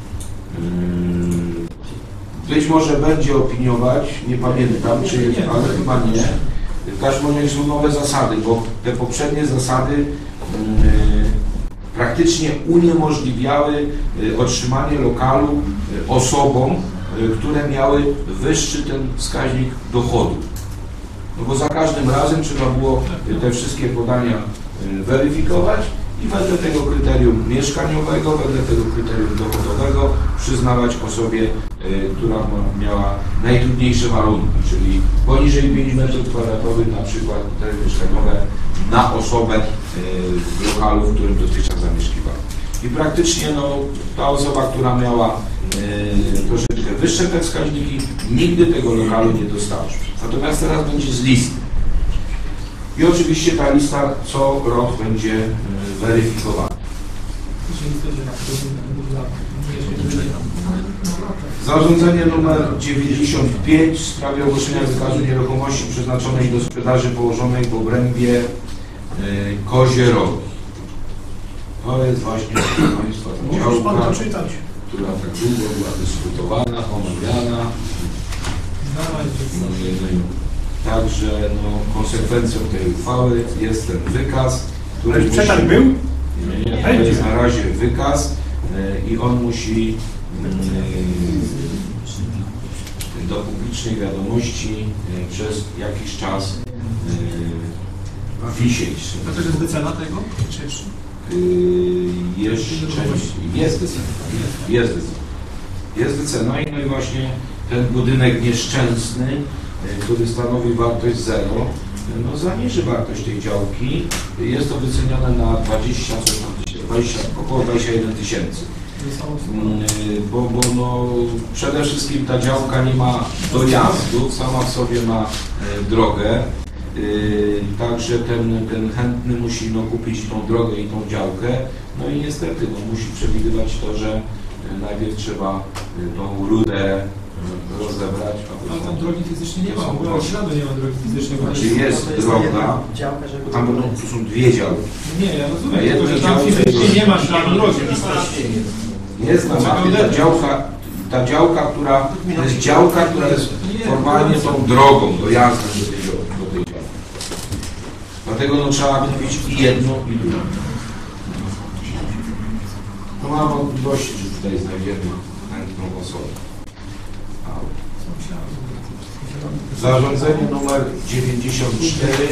Speaker 5: Być może będzie opiniować, nie pamiętam, ale chyba nie. W każdym razie są nowe zasady, bo te poprzednie zasady praktycznie uniemożliwiały otrzymanie lokalu osobom, które miały wyższy ten wskaźnik dochodu. No bo za każdym razem trzeba było te wszystkie podania weryfikować i wedle tego kryterium mieszkaniowego, wedle tego kryterium dochodowego przyznawać osobie, która miała najtrudniejsze warunki, czyli poniżej 5 m2 na przykład kryterium mieszkaniowe na osobę w lokalu, w którym dotychczas zamieszkiwała. I praktycznie ta osoba, która miała troszeczkę wyższe te wskaźniki, nigdy tego lokalu nie dostała. Natomiast teraz będzie z listy. I oczywiście ta lista co rok będzie weryfikowana. Zarządzenie numer 95 w sprawie ogłoszenia wykazu nieruchomości przeznaczonej do sprzedaży położonej w obrębie Kozie Rogi. To jest właśnie, proszę Państwa, ta działka, która tak długo była dyskutowana, omawiana. Także konsekwencją tej uchwały jest ten wykaz, który
Speaker 4: przetarg był?
Speaker 5: Nie, to jest na razie wykaz i on musi do publicznej wiadomości przez jakiś czas wisieć.
Speaker 3: A to jest wycena tego? Czy jeszcze?
Speaker 5: Jest wycena. Jest wycena i no i właśnie ten budynek nieszczęsny, który stanowi wartość 0, zaniży wartość tej działki. Jest to wycenione na około 21 tysięcy. Bo przede wszystkim ta działka nie ma dojazdu, sama w sobie ma drogę. Także ten chętny musi kupić tą drogę i tą działkę. No i niestety musi przewidywać to, że najpierw trzeba tą rudę rozebrać.
Speaker 3: Ale tam drogi fizycznie nie ma, bo śladu nie ma drogi fizycznej.
Speaker 5: Znaczy jest droga, tam tu są dwie działki.
Speaker 3: Nie, ja rozumiem, że tam fizycznie nie ma śladu drogi.
Speaker 5: Jest na mapie ta działka, która to jest działka, która jest formalnie tą drogą dojazdem do tej działki. Dlatego trzeba kupić i jedno, i drugie. mam wątpliwości, czy tutaj znajdziemy chętną osobę. Zarządzenie numer 94.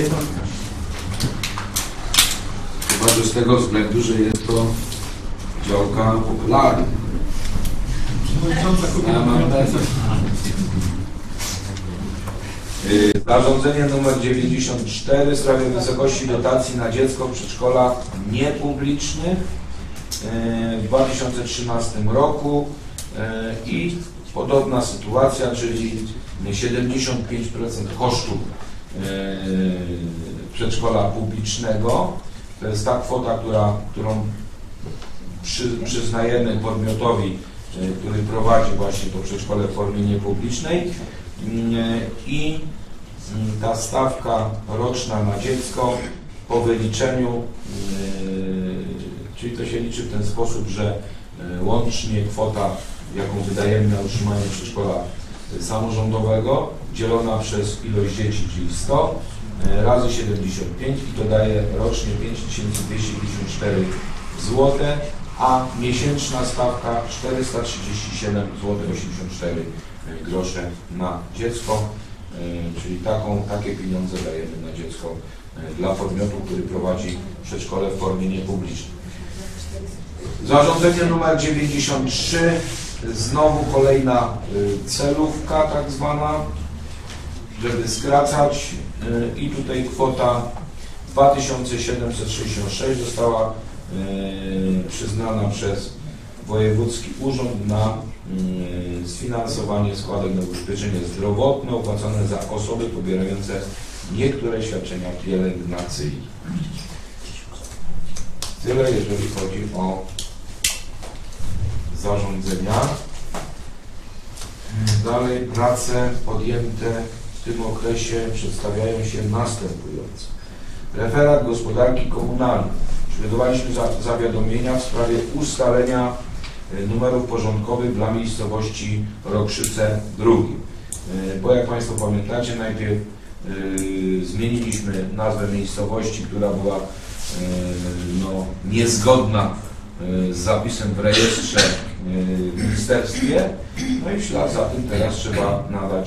Speaker 5: Chyba, że z tego względu, że jest to działka popularna. Zarządzenie numer 94 w sprawie wysokości dotacji na dziecko w przedszkolach niepublicznych w 2013 roku i podobna sytuacja, czyli 75% kosztów przedszkola publicznego. To jest ta kwota, którą przyznajemy podmiotowi, który prowadzi właśnie to przedszkole w formie niepublicznej, i ta stawka roczna na dziecko po wyliczeniu, czyli to się liczy w ten sposób, że łącznie kwota, jaką wydajemy na utrzymanie przedszkola samorządowego, dzielona przez ilość dzieci, czyli 100 razy 75, i to daje rocznie 5254 zł, a miesięczna stawka 437 zł 84 grosze na dziecko, czyli takie pieniądze dajemy na dziecko dla podmiotu, który prowadzi przedszkole w formie niepublicznej. Zarządzenie numer 93, znowu kolejna celówka tak zwana, żeby skracać, i tutaj kwota 2766 została przyznana przez Wojewódzki Urząd na sfinansowanie składek na ubezpieczenie zdrowotne opłacone za osoby pobierające niektóre świadczenia pielęgnacyjne. Tyle, jeżeli chodzi o zarządzenia. Dalej prace podjęte w tym okresie przedstawiają się następująco. Referat gospodarki komunalnej. Przygotowaliśmy zawiadomienia w sprawie ustalenia numerów porządkowych dla miejscowości Rokrzyce II. Bo jak Państwo pamiętacie, najpierw zmieniliśmy nazwę miejscowości, która była niezgodna z zapisem w rejestrze w ministerstwie, no i w ślad za tym teraz trzeba nadać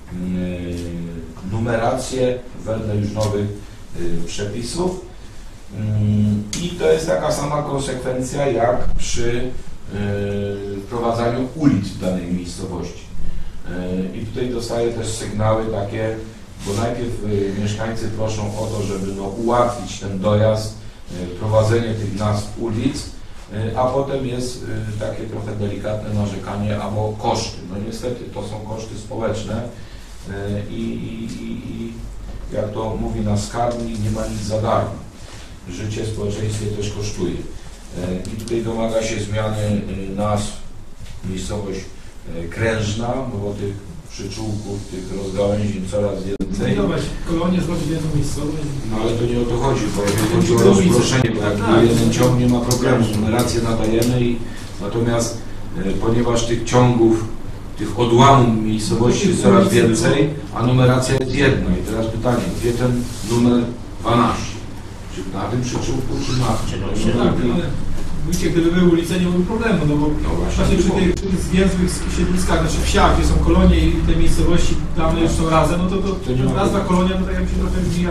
Speaker 5: numerację wedle już nowych przepisów. I to jest taka sama konsekwencja jak przy wprowadzaniu ulic w danej miejscowości. I tutaj dostaję też sygnały takie, bo najpierw mieszkańcy proszą o to, żeby ułatwić ten dojazd, prowadzenie tych nazw ulic, a potem jest takie trochę delikatne narzekanie albo koszty. No niestety to są koszty społeczne i jak to mówi na skarbnik, nie ma nic za darmo. Życie w społeczeństwie też kosztuje. I tutaj domaga się zmiany nazw miejscowość Krężna, bo tych przyczółków, tych rozgałęzień coraz więcej.
Speaker 3: Kolonie zrobić jedną miejscowość.
Speaker 5: No ale to nie o to chodzi, bo chodzi o rozproszenie, bo jak jeden ciąg nie ma problemu, numerację nadajemy, natomiast ponieważ tych ciągów, tych odłamów miejscowości jest coraz więcej, a numeracja jest jedna. I teraz pytanie, gdzie ten numer 12? Czy na tym przyczółku, czy na tym?
Speaker 3: Widzicie, gdyby były ulice, nie byłoby problemu, no bo właśnie przy tych zwięzłych siedliskach, znaczy wsiach, gdzie są kolonie i te miejscowości dawne już są razem, no to nazwa kolonia, no tak jak mi się trochę brzmi,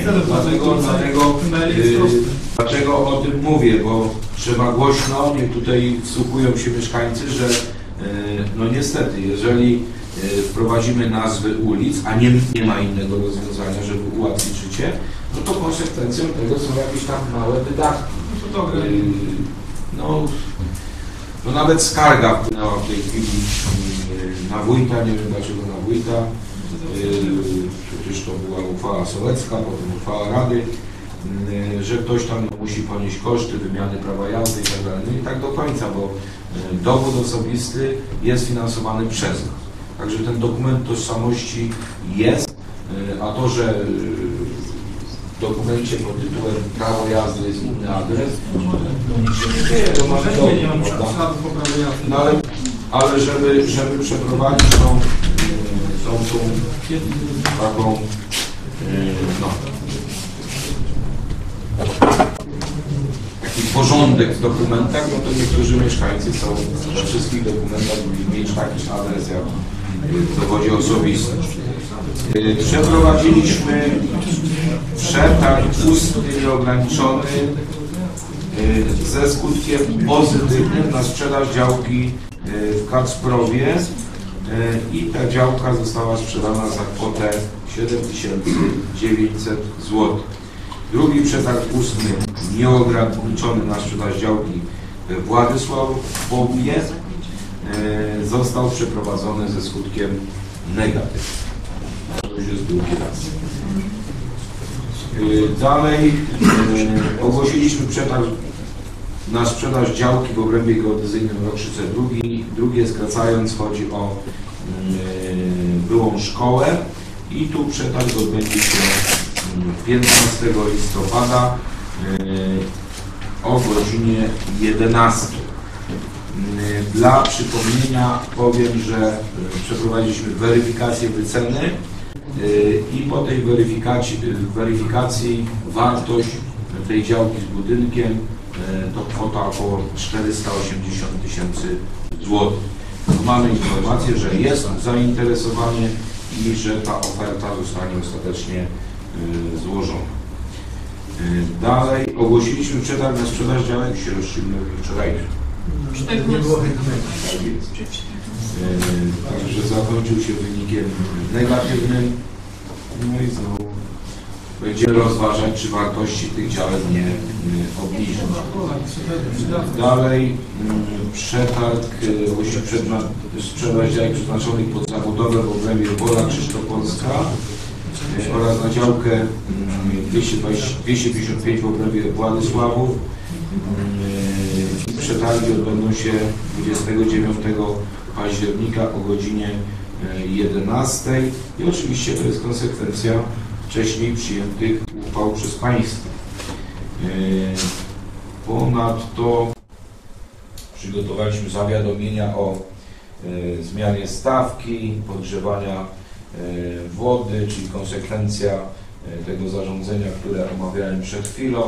Speaker 5: dlaczego o tym mówię, bo trzeba głośno, niech tutaj wsłuchują się mieszkańcy, że no niestety, jeżeli wprowadzimy nazwy ulic, a nie ma innego rozwiązania, żeby ułatwić życie, no to konsekwencją tego są jakieś tam małe wydatki. No nawet skarga wpłynęła w tej chwili na wójta, nie wiem dlaczego na wójta, przecież to była uchwała sołecka, potem uchwała rady, że ktoś tam musi ponieść koszty wymiany prawa jazdy i tak dalej. No i tak do końca, bo dowód osobisty jest finansowany przez nas. Także ten dokument tożsamości jest, a to, że w dokumencie pod tytułem prawo jazdy jest inny adres, to mamy no ale żeby przeprowadzić tą taką taki porządek w dokumentach, no to niektórzy mieszkańcy chcą we wszystkich dokumentach mieć taki adres jak w dowodzie osobistym. Przeprowadziliśmy przetarg ustny nieograniczony ze skutkiem pozytywnym na sprzedaż działki w Kacprowie i ta działka została sprzedana za kwotę 7900 zł. Drugi przetarg ustny nieograniczony na sprzedaż działki we Władysławowie został przeprowadzony ze skutkiem negatywnym. To już jest drugi raz. Dalej ogłosiliśmy przetarg na sprzedaż działki w obrębie geodezyjnym Rokrzyce drugie, skracając, chodzi o byłą szkołę i tu przetarg odbędzie się 15 listopada o godzinie 11. Dla przypomnienia powiem, że przeprowadziliśmy weryfikację wyceny i po tej weryfikacji wartość tej działki z budynkiem to kwota około 480 000 złotych. Mamy informację, że jest zainteresowanie i że ta oferta zostanie ostatecznie złożona. Dalej ogłosiliśmy przetarg na sprzedaż działek, się rozstrzygnięły wczoraj. Także zakończył się wynikiem negatywnym. No i znowu będziemy rozważać, czy wartości tych działek nie obniżyć. Dalej przetarg sprzedaż działek przeznaczonych pod zabudowę w obrębie Wola Krzysztofowska oraz na działkę 255 w obrębie Władysławów. Przetargi odbędą się 29 października o godzinie 11 i oczywiście to jest konsekwencja wcześniej przyjętych uchwał przez Państwa. Ponadto przygotowaliśmy zawiadomienia o zmianie stawki podgrzewania wody, czyli konsekwencja tego zarządzenia, które omawiałem przed chwilą.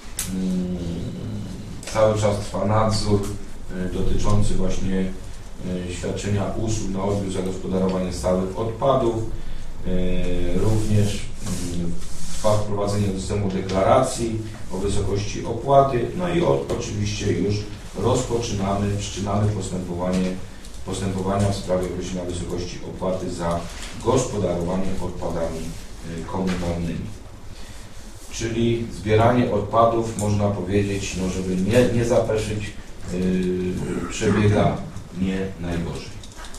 Speaker 5: Cały czas trwa nadzór dotyczący właśnie świadczenia usług na odbiór zagospodarowania stałych odpadów. Również trwa wprowadzenie do systemu deklaracji o wysokości opłaty. No i oczywiście już wszczynamy postępowania w sprawie określenia wysokości opłaty za gospodarowanie odpadami komunalnymi. Czyli zbieranie odpadów, można powiedzieć, no żeby nie zapeszyć, przebiega nie najgorzej.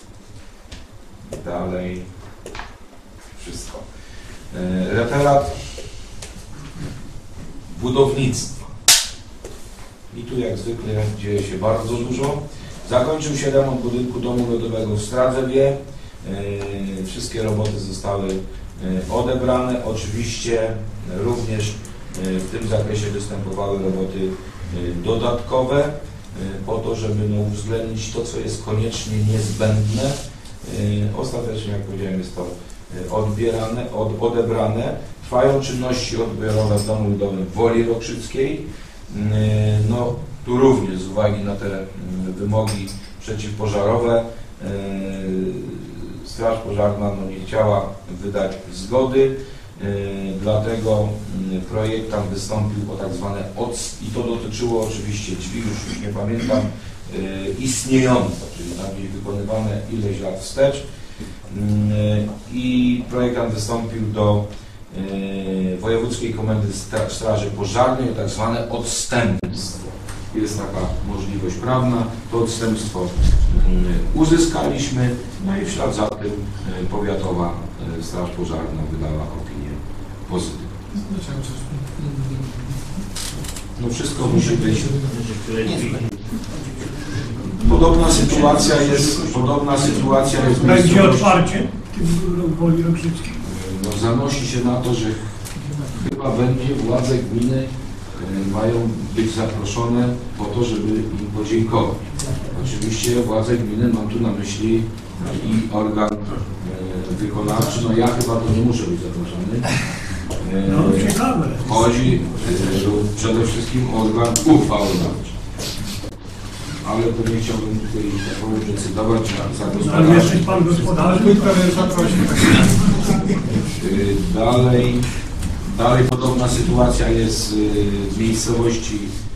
Speaker 5: Dalej wszystko. Referat budownictwa. I tu jak zwykle dzieje się bardzo dużo. Zakończył się remont budynku domu lodowego w Stradzewie. Wszystkie roboty zostały odebrane. Oczywiście również w tym zakresie występowały roboty dodatkowe po to, żeby uwzględnić to, co jest koniecznie niezbędne. Ostatecznie, jak powiedziałem, jest to odebrane. Trwają czynności odbiorowe w domu ludowym w Woli Rokrzyckiej. No, tu również z uwagi na te wymogi przeciwpożarowe Straż Pożarna nie chciała wydać zgody, dlatego projektant wystąpił o tak zwane i to dotyczyło oczywiście drzwi, już nie pamiętam, istniejące, czyli tam gdzieś wykonywane ileś lat wstecz, i projektant wystąpił do Wojewódzkiej Komendy Straży Pożarnej o tak zwane odstępstwo. Jest taka możliwość prawna, to odstępstwo uzyskaliśmy, no i w ślad za tym Powiatowa Straż Pożarna wydała opinię pozytywną. No wszystko musi być. Podobna sytuacja jest.
Speaker 4: Będzie otwarcie w Woli Rokrzyckiej.
Speaker 5: No, zanosi się na to, że chyba będzie władze gminy mają być zaproszone po to, żeby im podziękować. Oczywiście władze gminy, mam tu na myśli i organ wykonawczy, no ja chyba to nie muszę być zaproszony,
Speaker 4: No, ciekawe.
Speaker 5: Chodzi przede wszystkim o organ uchwałodawczy. Ale to nie chciałbym tutaj taką decydować za
Speaker 4: Ale jeszcze pan gospodarz.
Speaker 5: Dalej podobna sytuacja jest w miejscowości